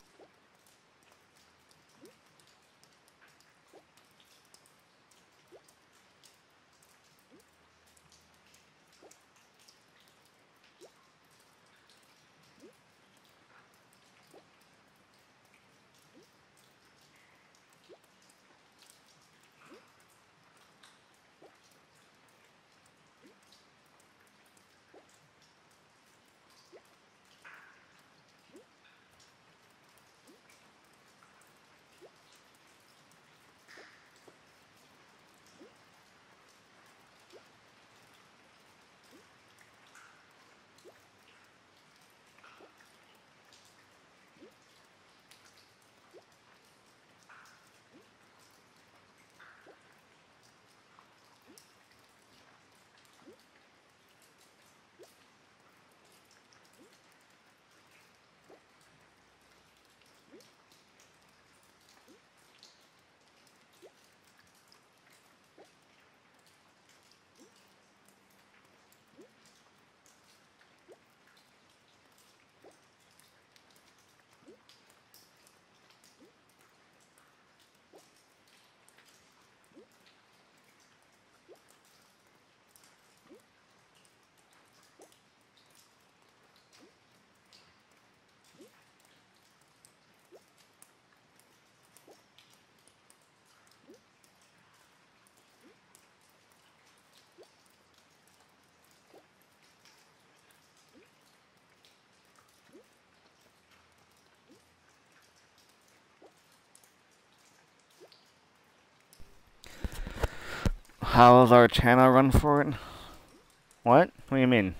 How's our channel run for it? What? What do you mean?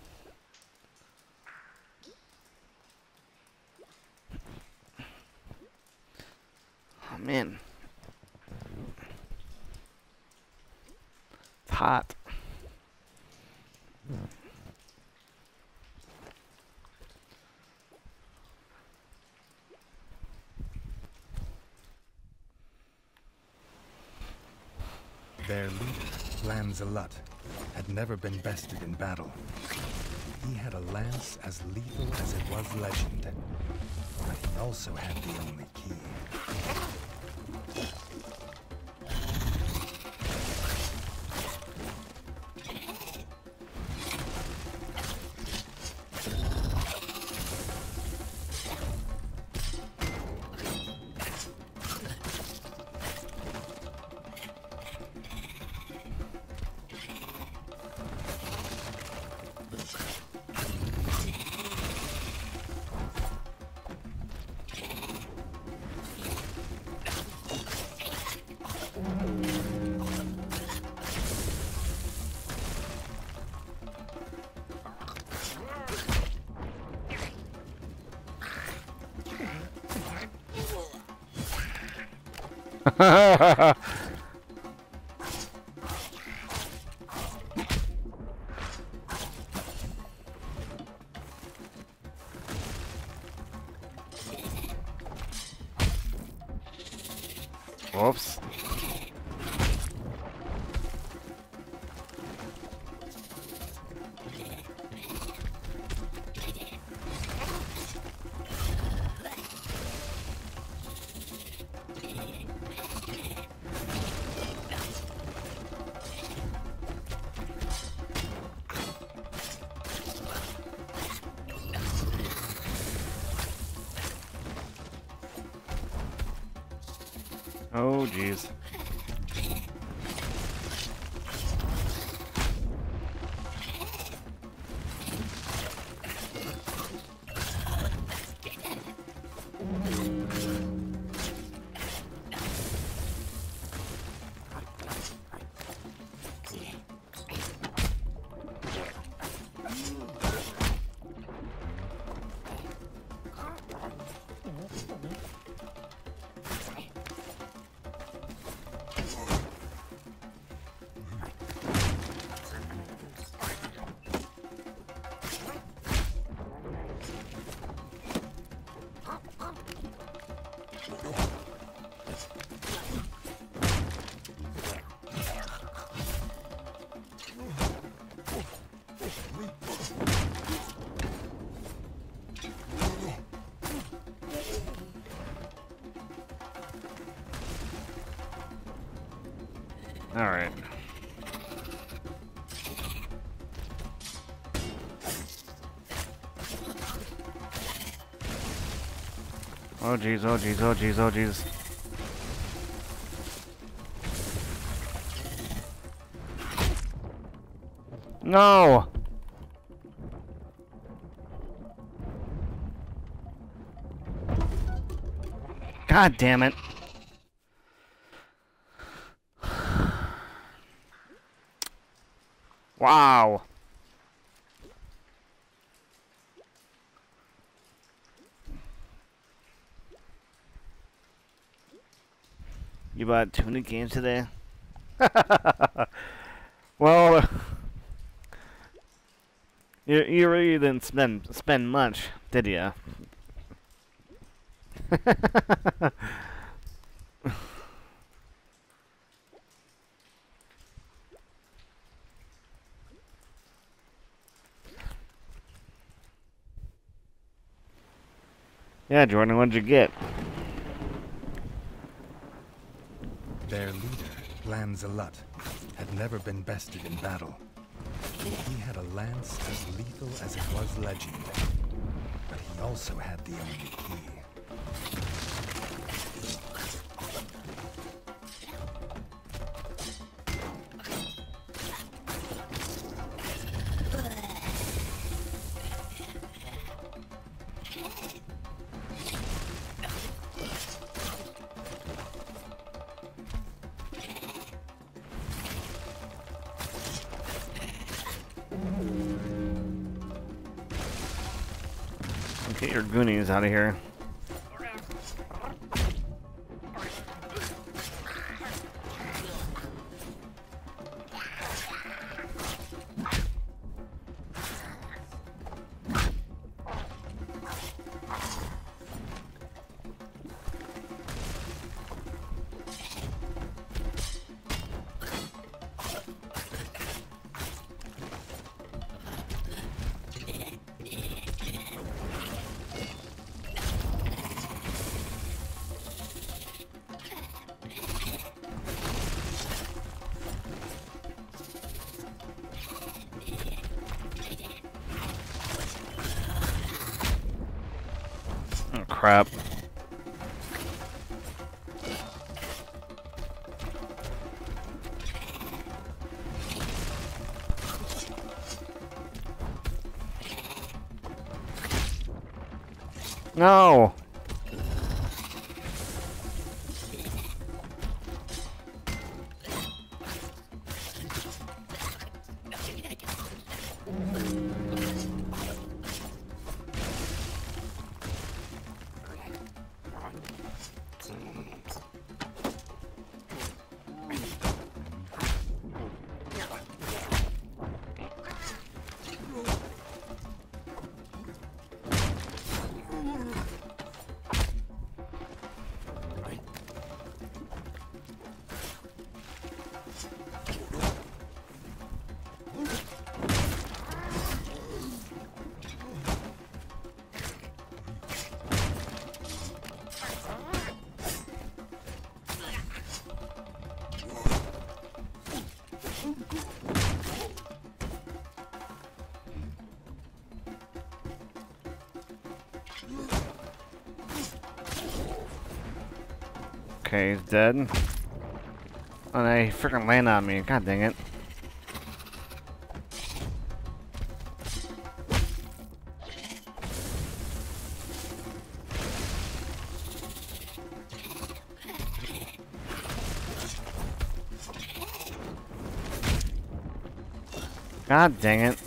Oh man. It's hot. Their leader, Lancelot, had never been bested in battle. He had a lance as lethal as it was legend, but he also had the only key. Whoops. Oh, jeez. Alright. Oh jeez, oh jeez, oh jeez, oh jeez. No! God damn it. Wow. You bought too many games today? Well, you really didn't spend much, did ya? Yeah, Jordan, what'd you get? Their leader, Lanzalut, had never been bested in battle. He had a lance as lethal as it was legend, but he also had the only key. Get your Goonies out of here. Oh, crap. No! Okay, he's dead. And they freaking land on me. God dang it. God dang it.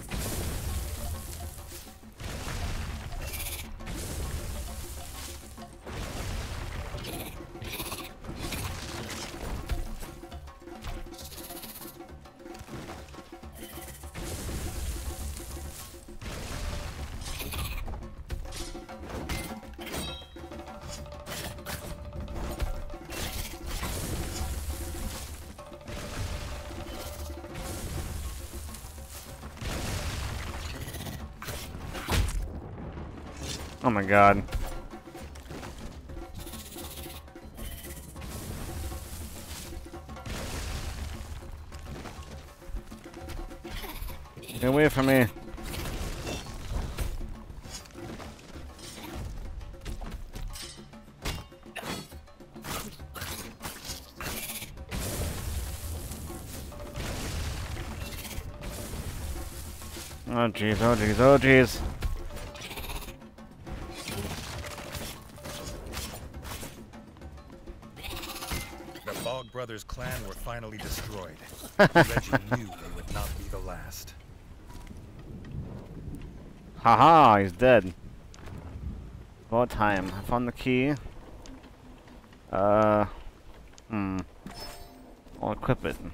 Oh my god. Get away from me. Oh jeez, oh jeez, oh jeez. The Bog Brothers clan were finally destroyed. Reggie knew they would not be the last. Haha, he's dead. About time. I found the key. I'll equip it.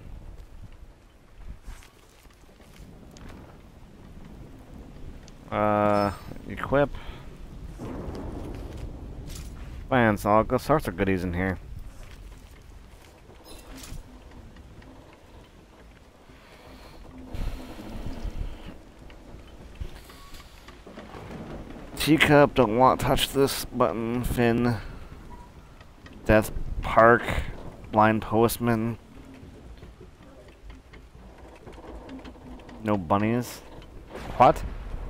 Equip. Man, so all sorts of goodies in here. Teacup, don't want to touch this button. Finn. Death Park. Blind Postman. No bunnies. What?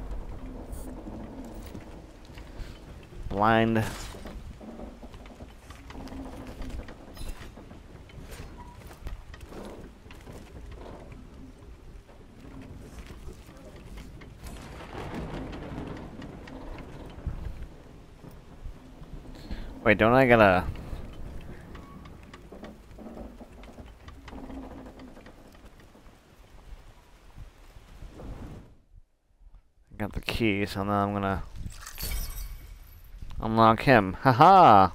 Blind. Wait, don't I gotta... Got the key, so now I'm gonna unlock him. Haha!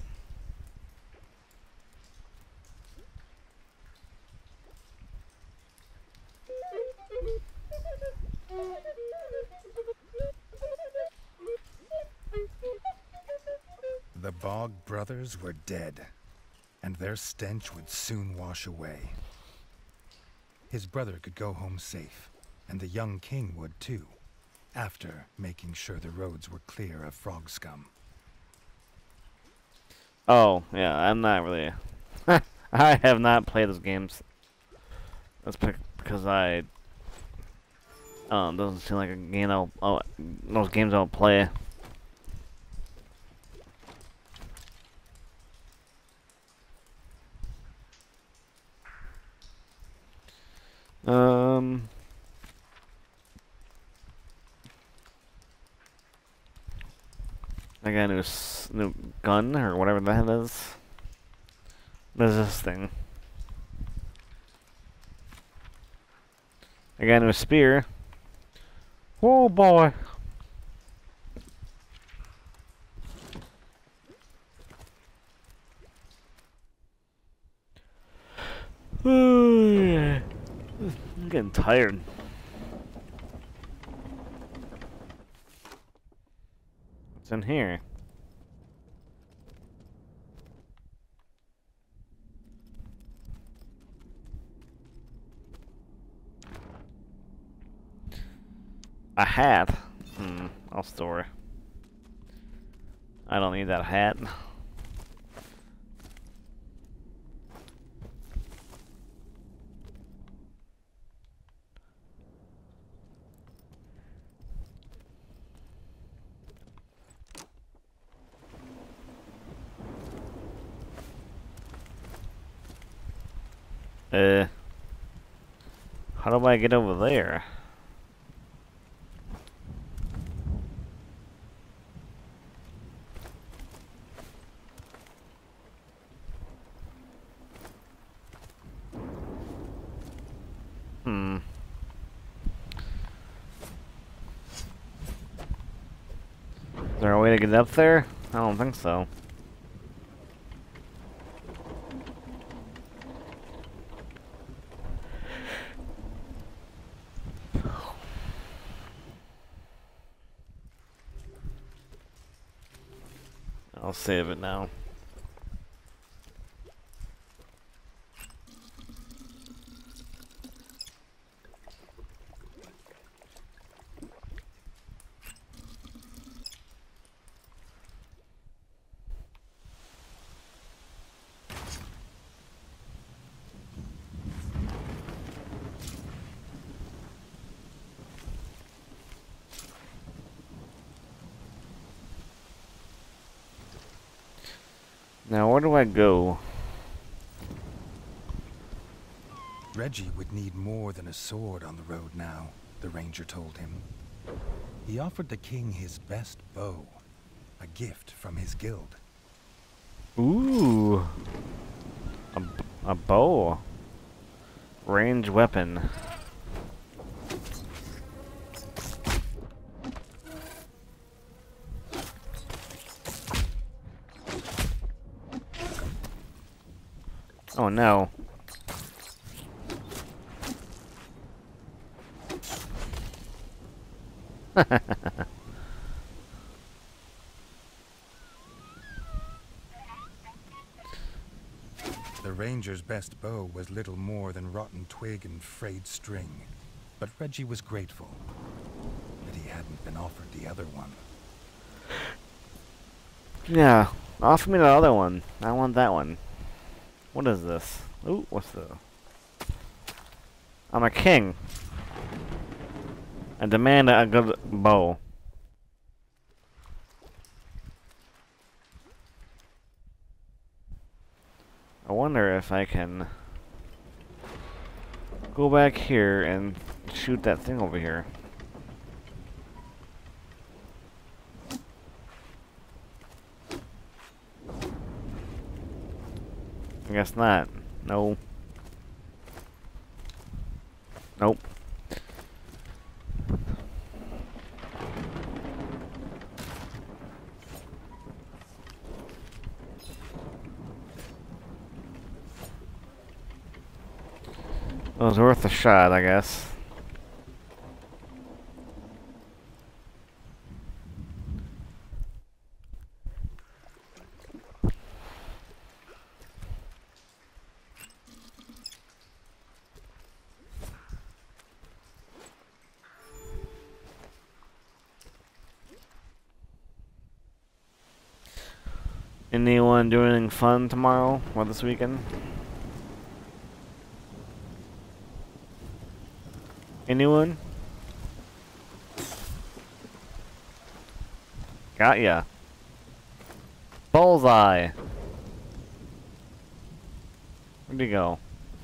The Bog Brothers were dead, and their stench would soon wash away. His brother could go home safe, and the young king would too, after making sure the roads were clear of frog scum. Oh, yeah, I'm not really... I have not played those games. That's because I... doesn't seem like a game those games I'll play. I got a new gun, or whatever that is. What is this thing? I got a new spear. Oh boy! I'm getting tired. What's in here? A hat? I'll store. I don't need that hat. How do I get over there? Is there a way to get up there? I don't think so. I'll save it now. Now, where do I go? Reggie would need more than a sword on the road now, the ranger told him. He offered the king his best bow, a gift from his guild. Ooh. A bow. Range weapon. Oh no. The ranger's best bow was little more than rotten twig and frayed string, but Reggie was grateful that he hadn't been offered the other one. Yeah, offer me the other one. I want that one. What is this? Ooh, what's the... I'm a king. I demand a good bow. I wonder if I can go back here and shoot that thing over here. I guess not. No. Nope. It was worth a shot, I guess. Anyone doing anything fun tomorrow or this weekend? Anyone? Got ya. Bullseye. Where'd he go?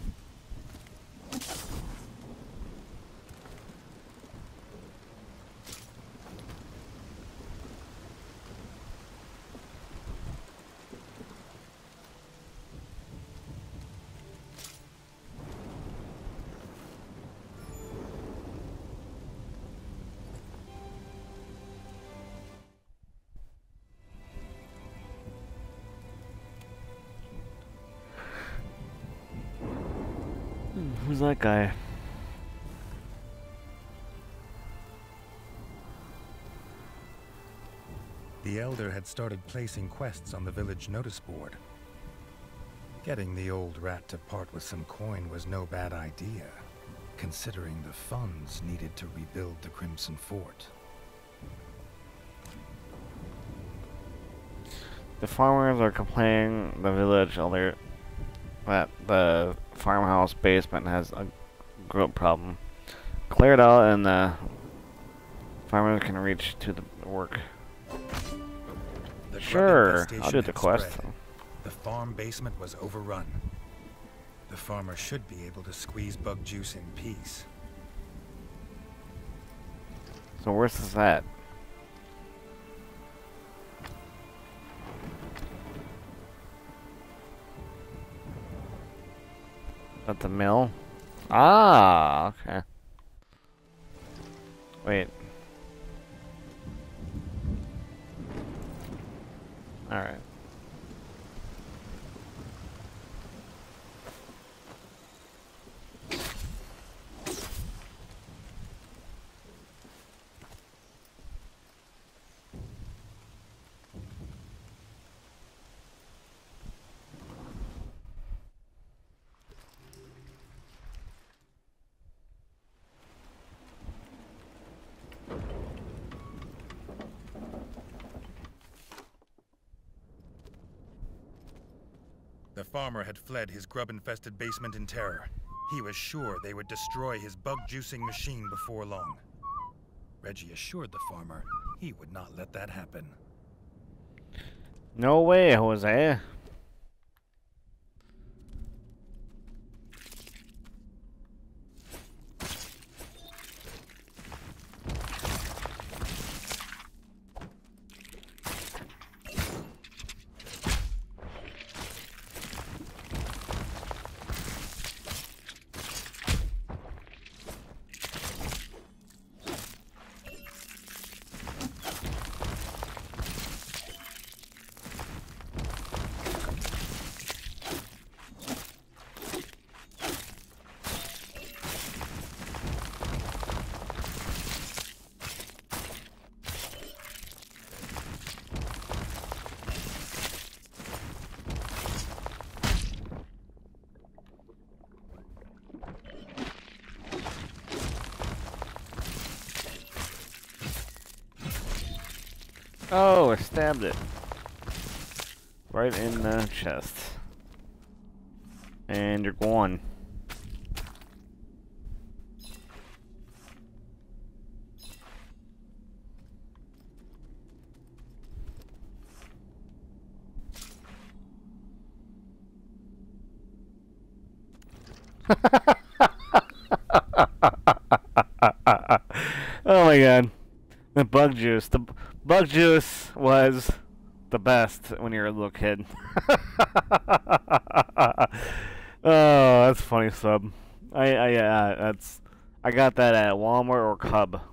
Who's that guy? The elder had started placing quests on the village notice board. Getting the old rat to part with some coin was no bad idea, considering the funds needed to rebuild the Crimson Fort. The farmers are complaining the village elder that the farmhouse basement has a growth problem. Clear it out and the farmers can reach to the work. Sure, I'll do the quest. The farm basement was overrun. The farmer should be able to squeeze bug juice in peace. So where's this at? At the mill? Ah, okay. Wait. Alright. The farmer had fled his grub-infested basement in terror. He was sure they would destroy his bug-juicing machine before long. Reggie assured the farmer he would not let that happen. No way, Jose. Oh, I stabbed it. Right in the chest. And you're gone. Oh my god. The bug juice. The bug juice was the best when you were a little kid. Oh, that's funny, sub. I got that at Walmart or Cub.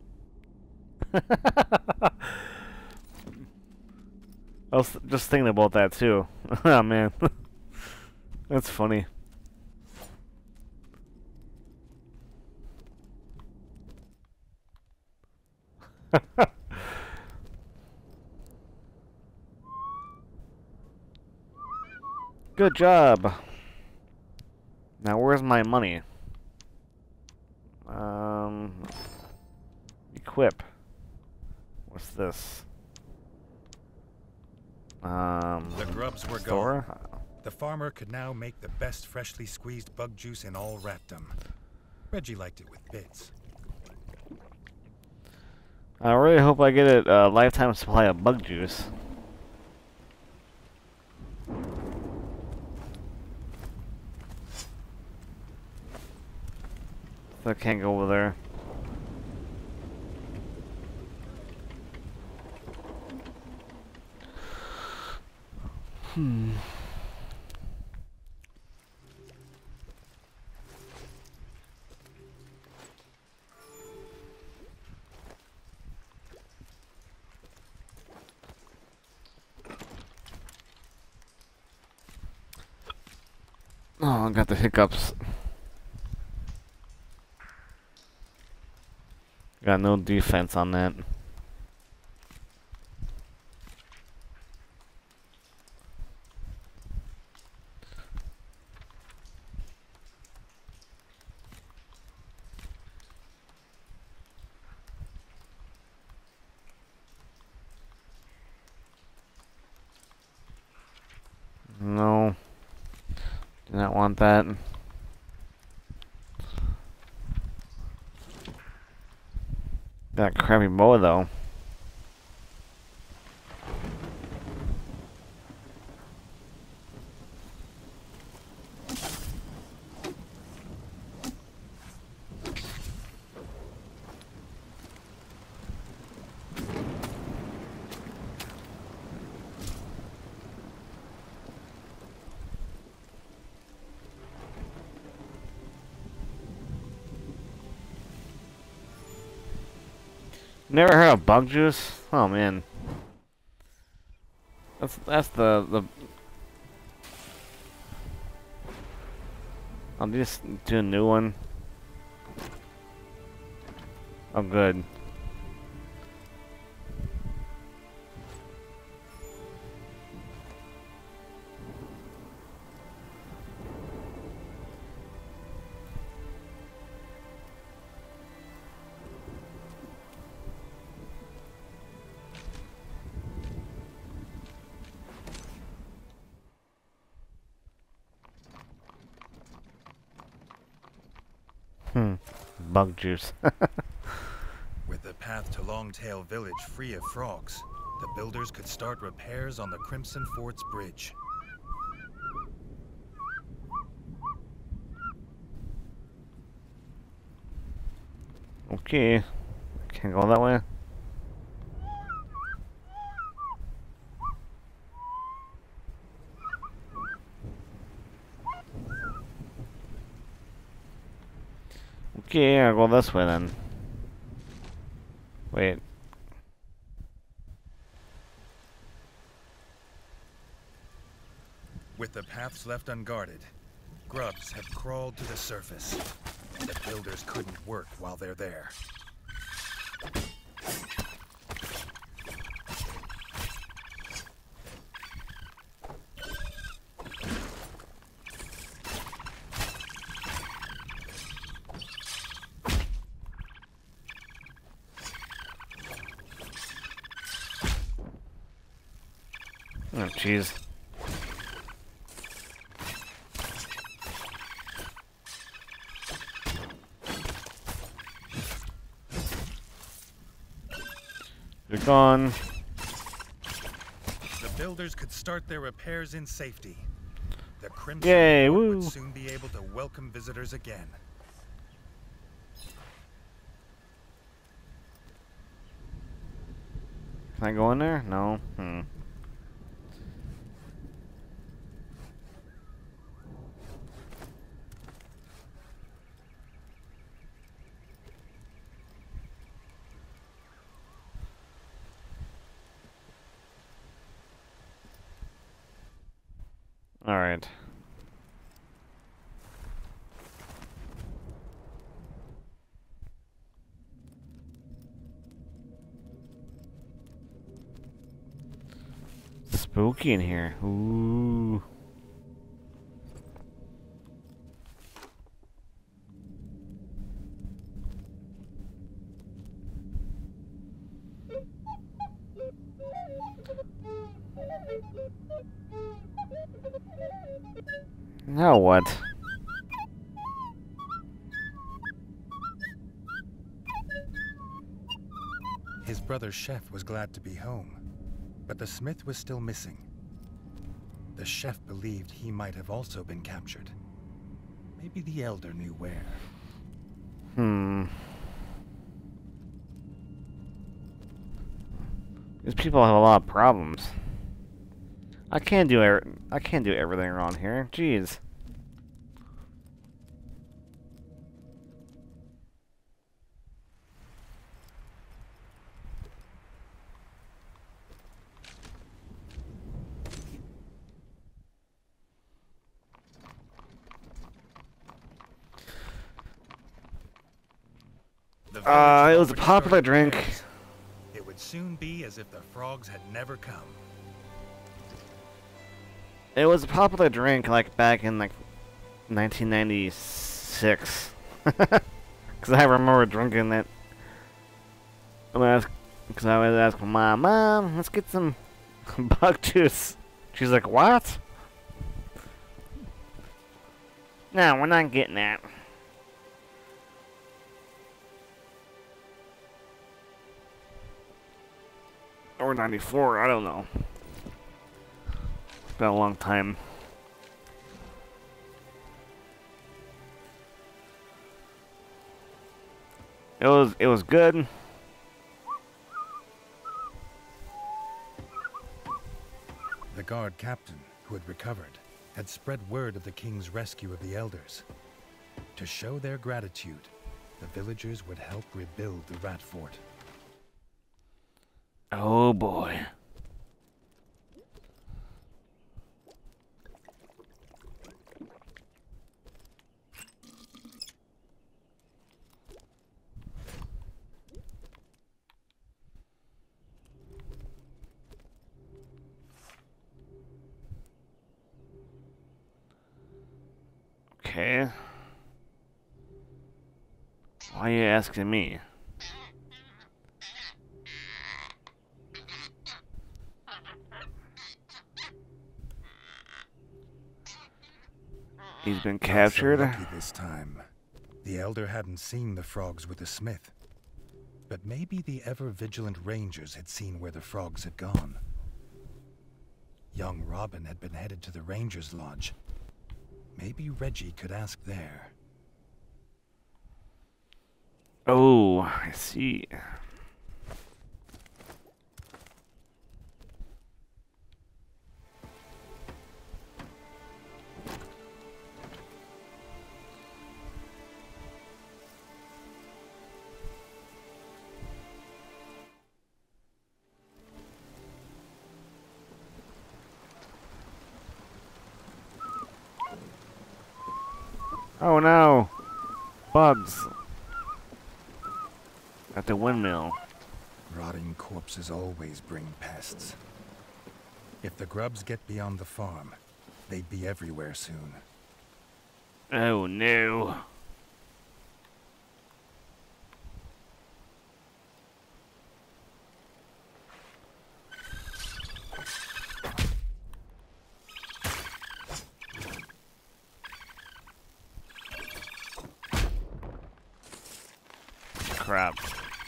I was just thinking about that too. Oh man, that's funny. Good job. Now where's my money? Equip. What's this? The grubs were store? gone. The farmer could now make the best freshly squeezed bug juice in all Ratdom. Reggie liked it with bits. I really hope I get a lifetime supply of bug juice. So I can't go over there. Oh, I got the hiccups. Got no defense on that. No. Do not want that. That crappy bow though. Never heard of bug juice? Oh man. That's the I'll just do a new one. Oh good. Bug juice. With the path to Longtail Village free of frogs, the builders could start repairs on the Crimson Fort's bridge. Okay. Can't go that way. Okay, I'll go this way then. Wait. With the paths left unguarded, grubs have crawled to the surface. The builders couldn't work while they're there. Oh, jeez. You're gone. The builders could start their repairs in safety. The Crimson Yay, Fort woo. would soon be able to welcome visitors again. Can I go in there? No. Alright. Spooky in here. Ooh. Now what? His brother Chef was glad to be home, but the smith was still missing. The chef believed he might have also been captured. Maybe the elder knew where. These people have a lot of problems. I can't do everything around here. Jeez. It was a popular drink. It would soon be as if the frogs had never come. It was a popular drink, like, back in, like, 1996. Because I remember drinking it. Because I was asking my mom, let's get some bug juice. She's like, what? No, we're not getting that. Or 94, I don't know. Been a long time. It was good. The guard captain, who had recovered, had spread word of the king's rescue of the elders. To show their gratitude, the villagers would help rebuild the rat fort. Oh boy. Okay. Why are you asking me? He's been captured. Not so lucky this time. The elder hadn't seen the frogs with the smith. But maybe the ever-vigilant rangers had seen where the frogs had gone. Young Robin had been headed to the Rangers' Lodge. Maybe Reggie could ask there. Oh, I see. Oh no! Bugs! At the windmill. Rotting corpses always bring pests. If the grubs get beyond the farm, they'd be everywhere soon. Oh no. crap.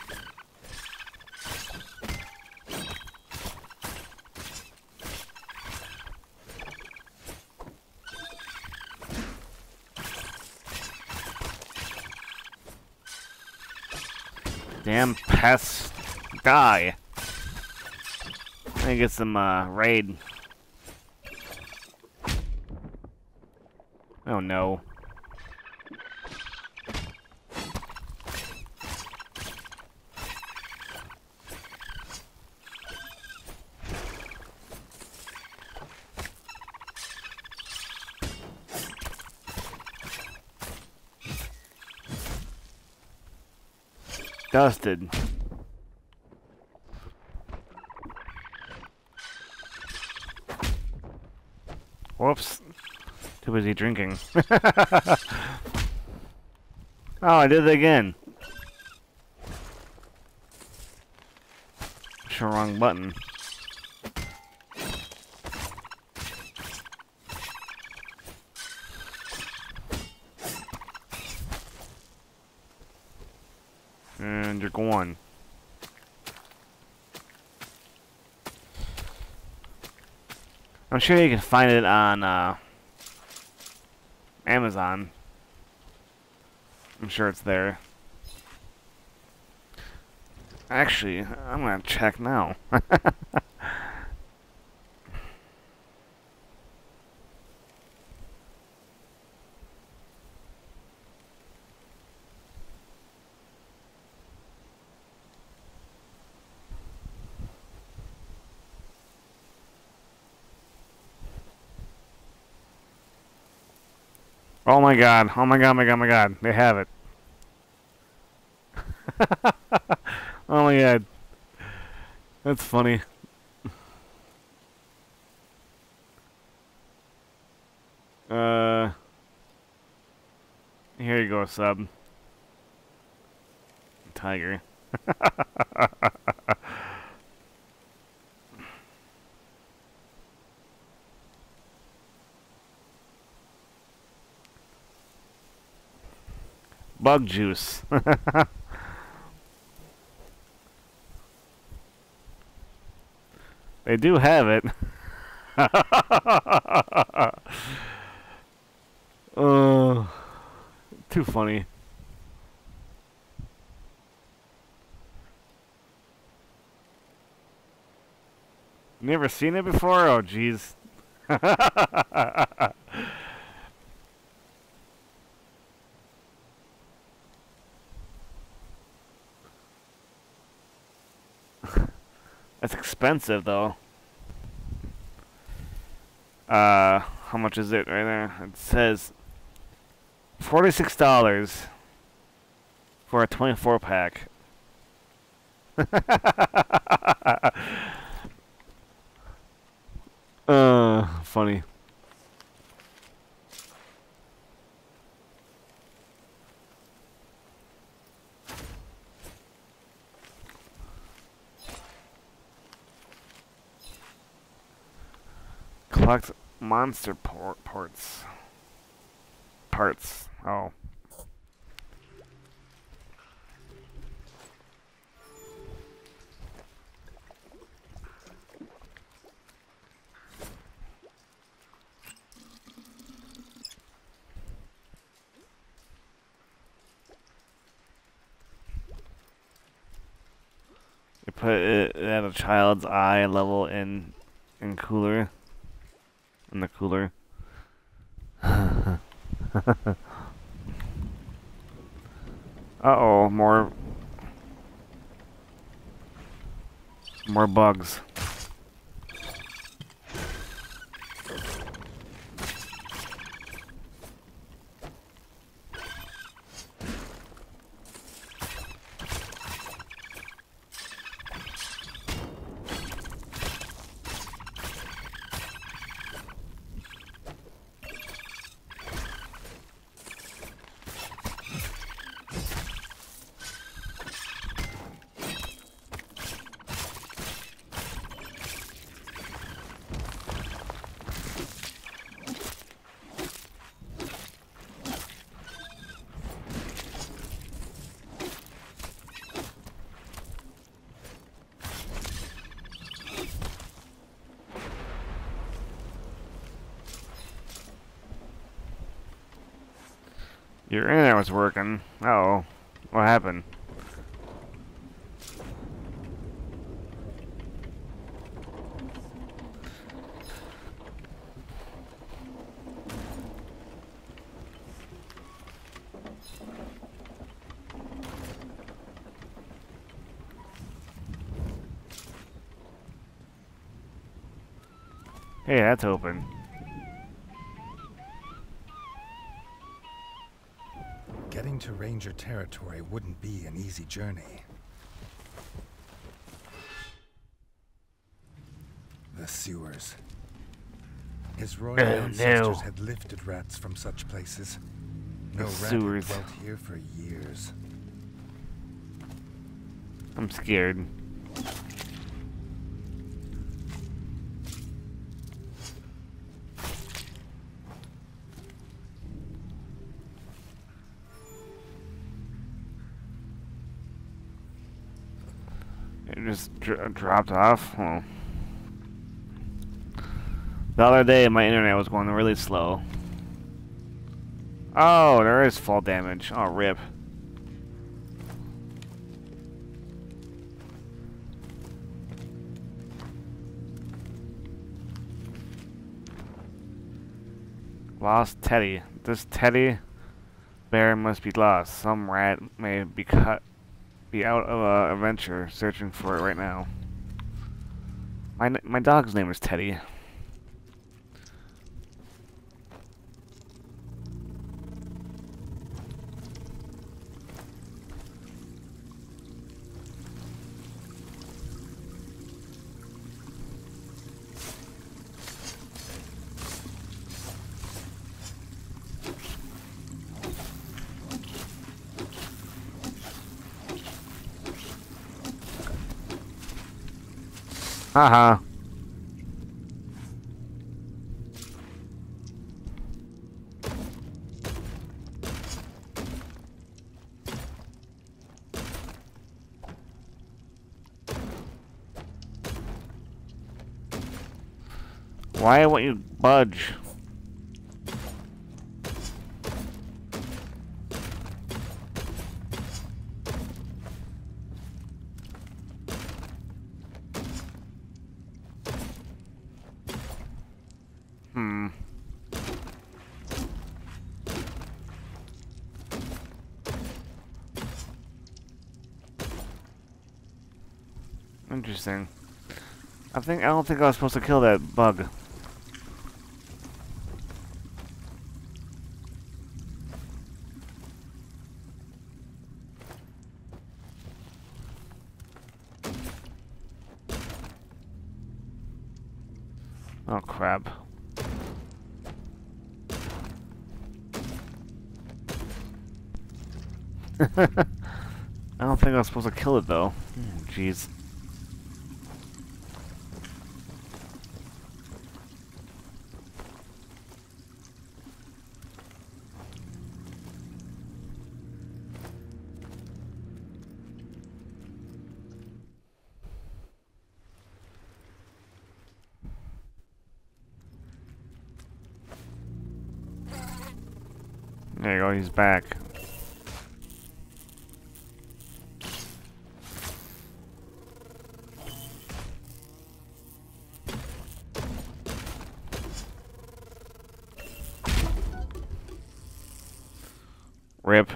Damn pests. Die. I think get some raid. Oh no. Dusted. Whoops. Too busy drinking. Oh, I did it again. Sure, wrong button. And you're gone. I'm sure you can find it on Amazon. I'm sure it's there. Actually, I'm gonna check now. Oh my god, oh my god, my god, my god, they have it. Oh my god. That's funny. Here you go, sub. Tiger. Bug juice. They do have it. Too funny. Never seen it before? Oh, jeez. That's expensive, though. How much is it right there? It says $46 for a 24-pack. Funny. Collect monster parts. Oh. You put it at a child's eye level in cooler. In the cooler. Uh-oh, more bugs. Your internet was working. Uh-oh. What happened? Hey, that's open. Getting to Ranger territory wouldn't be an easy journey. The sewers. His royal ancestors had lifted rats from such places. No rat had dwelt here for years. I'm scared. It just dropped off. Well, the other day my internet was going really slow. Oh, there is fall damage. Oh, rip. Lost Teddy. This teddy bear must be lost. Some rat may be out of a adventure searching for it right now. My dog's name is Teddy. Haha. Why won't you budge? Interesting. I don't think I was supposed to kill that bug. Oh crap. I don't think I was supposed to kill it though. Jeez. There you go, he's back. Rip.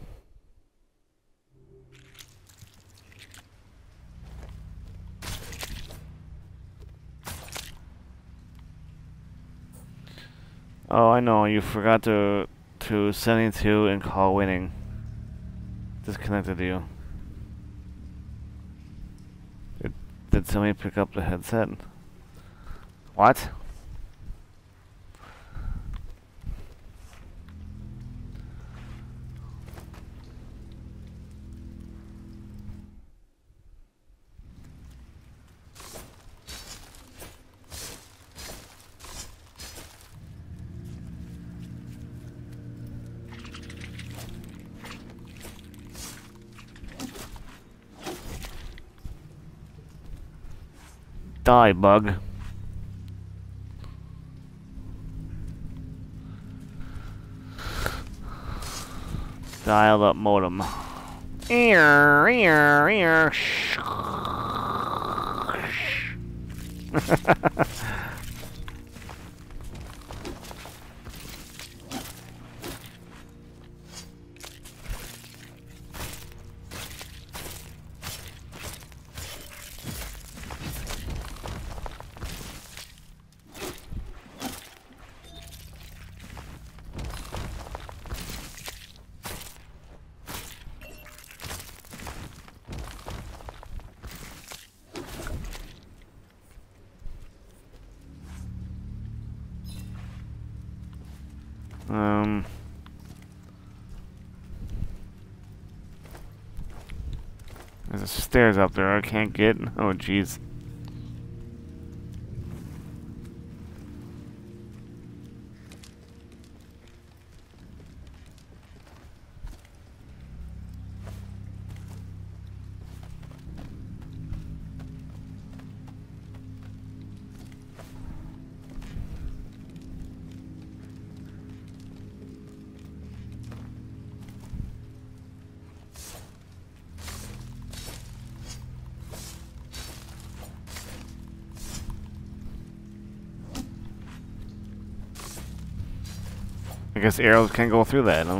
Oh, I know, you forgot to 72 and call winning. Disconnected you. Did somebody pick up the headset? What? Die, bug. Dial up modem. Ear, ear, ear. There's stairs up there I can't get. Oh, jeez. I guess arrows can't go through that.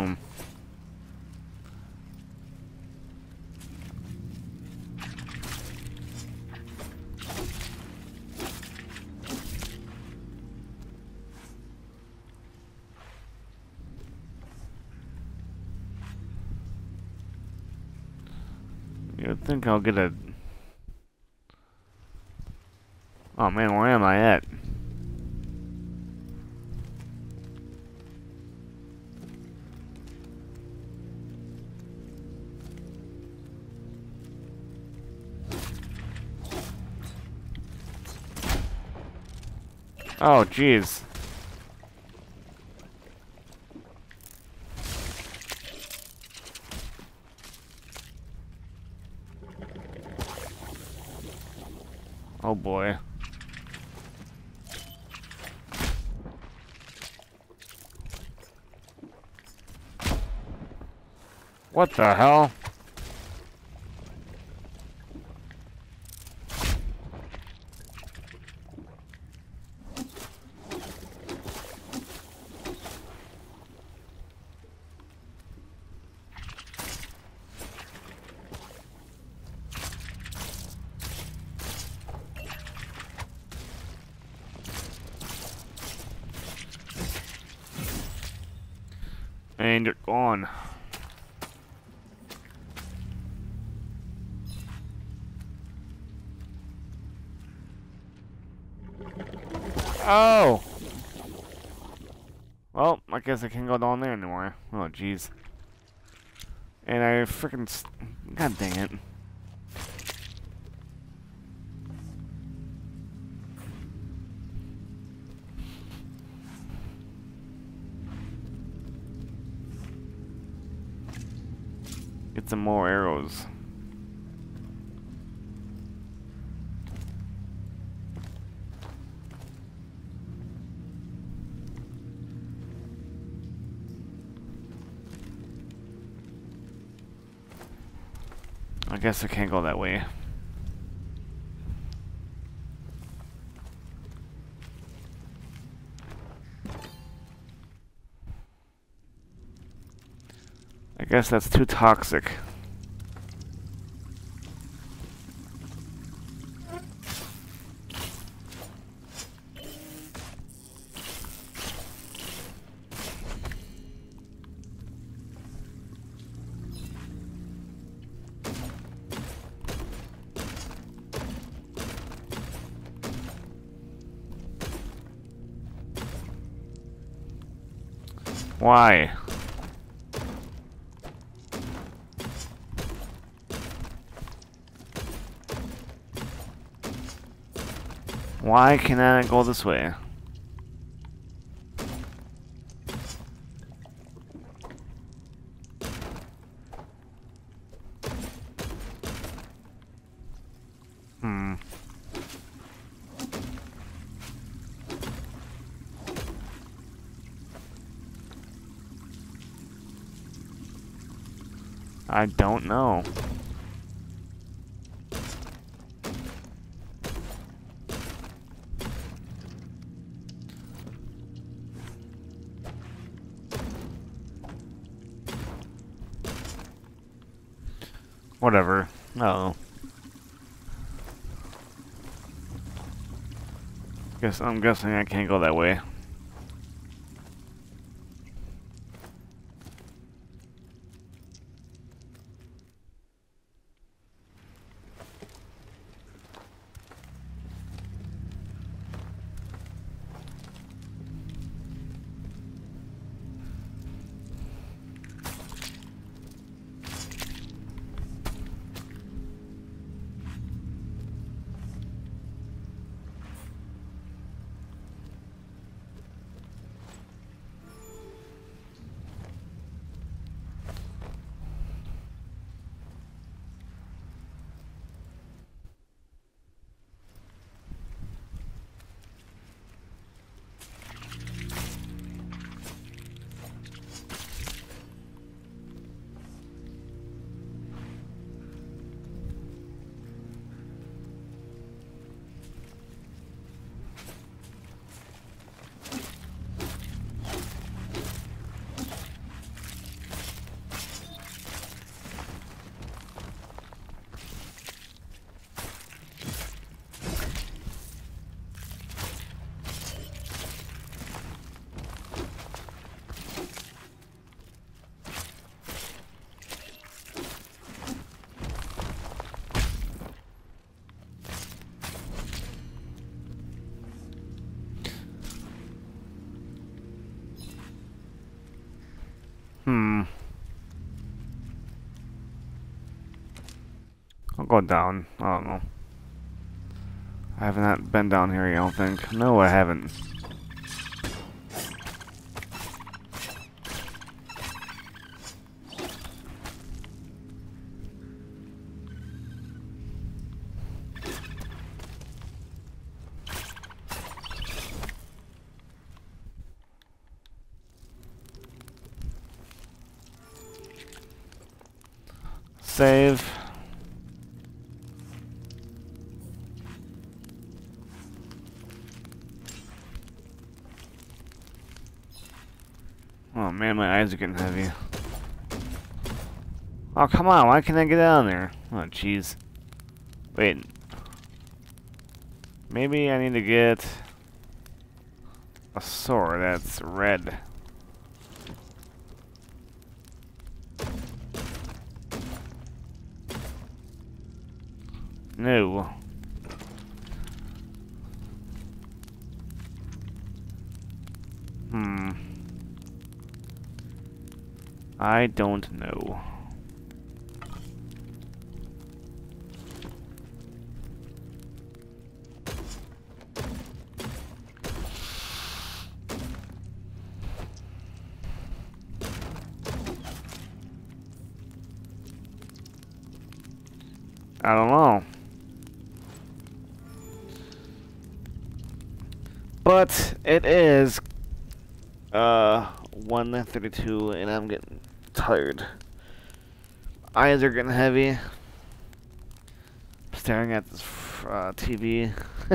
You'd think I'll get a... Oh man, where am I at? Oh, jeez. Oh boy. What the hell? And you're gone. Oh! Well, I guess I can't go down there anymore. Oh, jeez. And I freaking... God dang it. Get some more arrows. I guess I can't go that way. I guess that's too toxic. Why? Why can I go this way? I don't know. Whatever. Oh. I'm guessing I can't go that way. I'll go down. I don't know. I have not been down here, I don't think. No, I haven't. Save. Oh man, my eyes are getting heavy. Oh, come on, why can't I get down there? Oh, jeez. Wait. Maybe I need to get a sword that's red. No. I don't know. I don't know. But it is 1:32 and I'm getting tired. Eyes are getting heavy. Staring at this TV.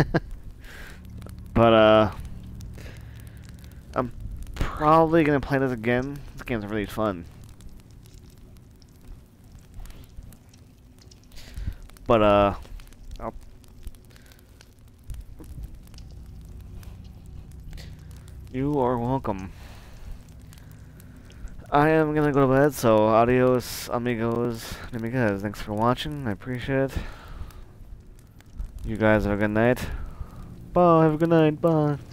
But I'm probably gonna play this again. This game's really fun. But you are welcome. I am gonna go to bed, so adios, amigos, and amigas. Thanks for watching. I appreciate it. You guys have a good night. Bye. Have a good night. Bye.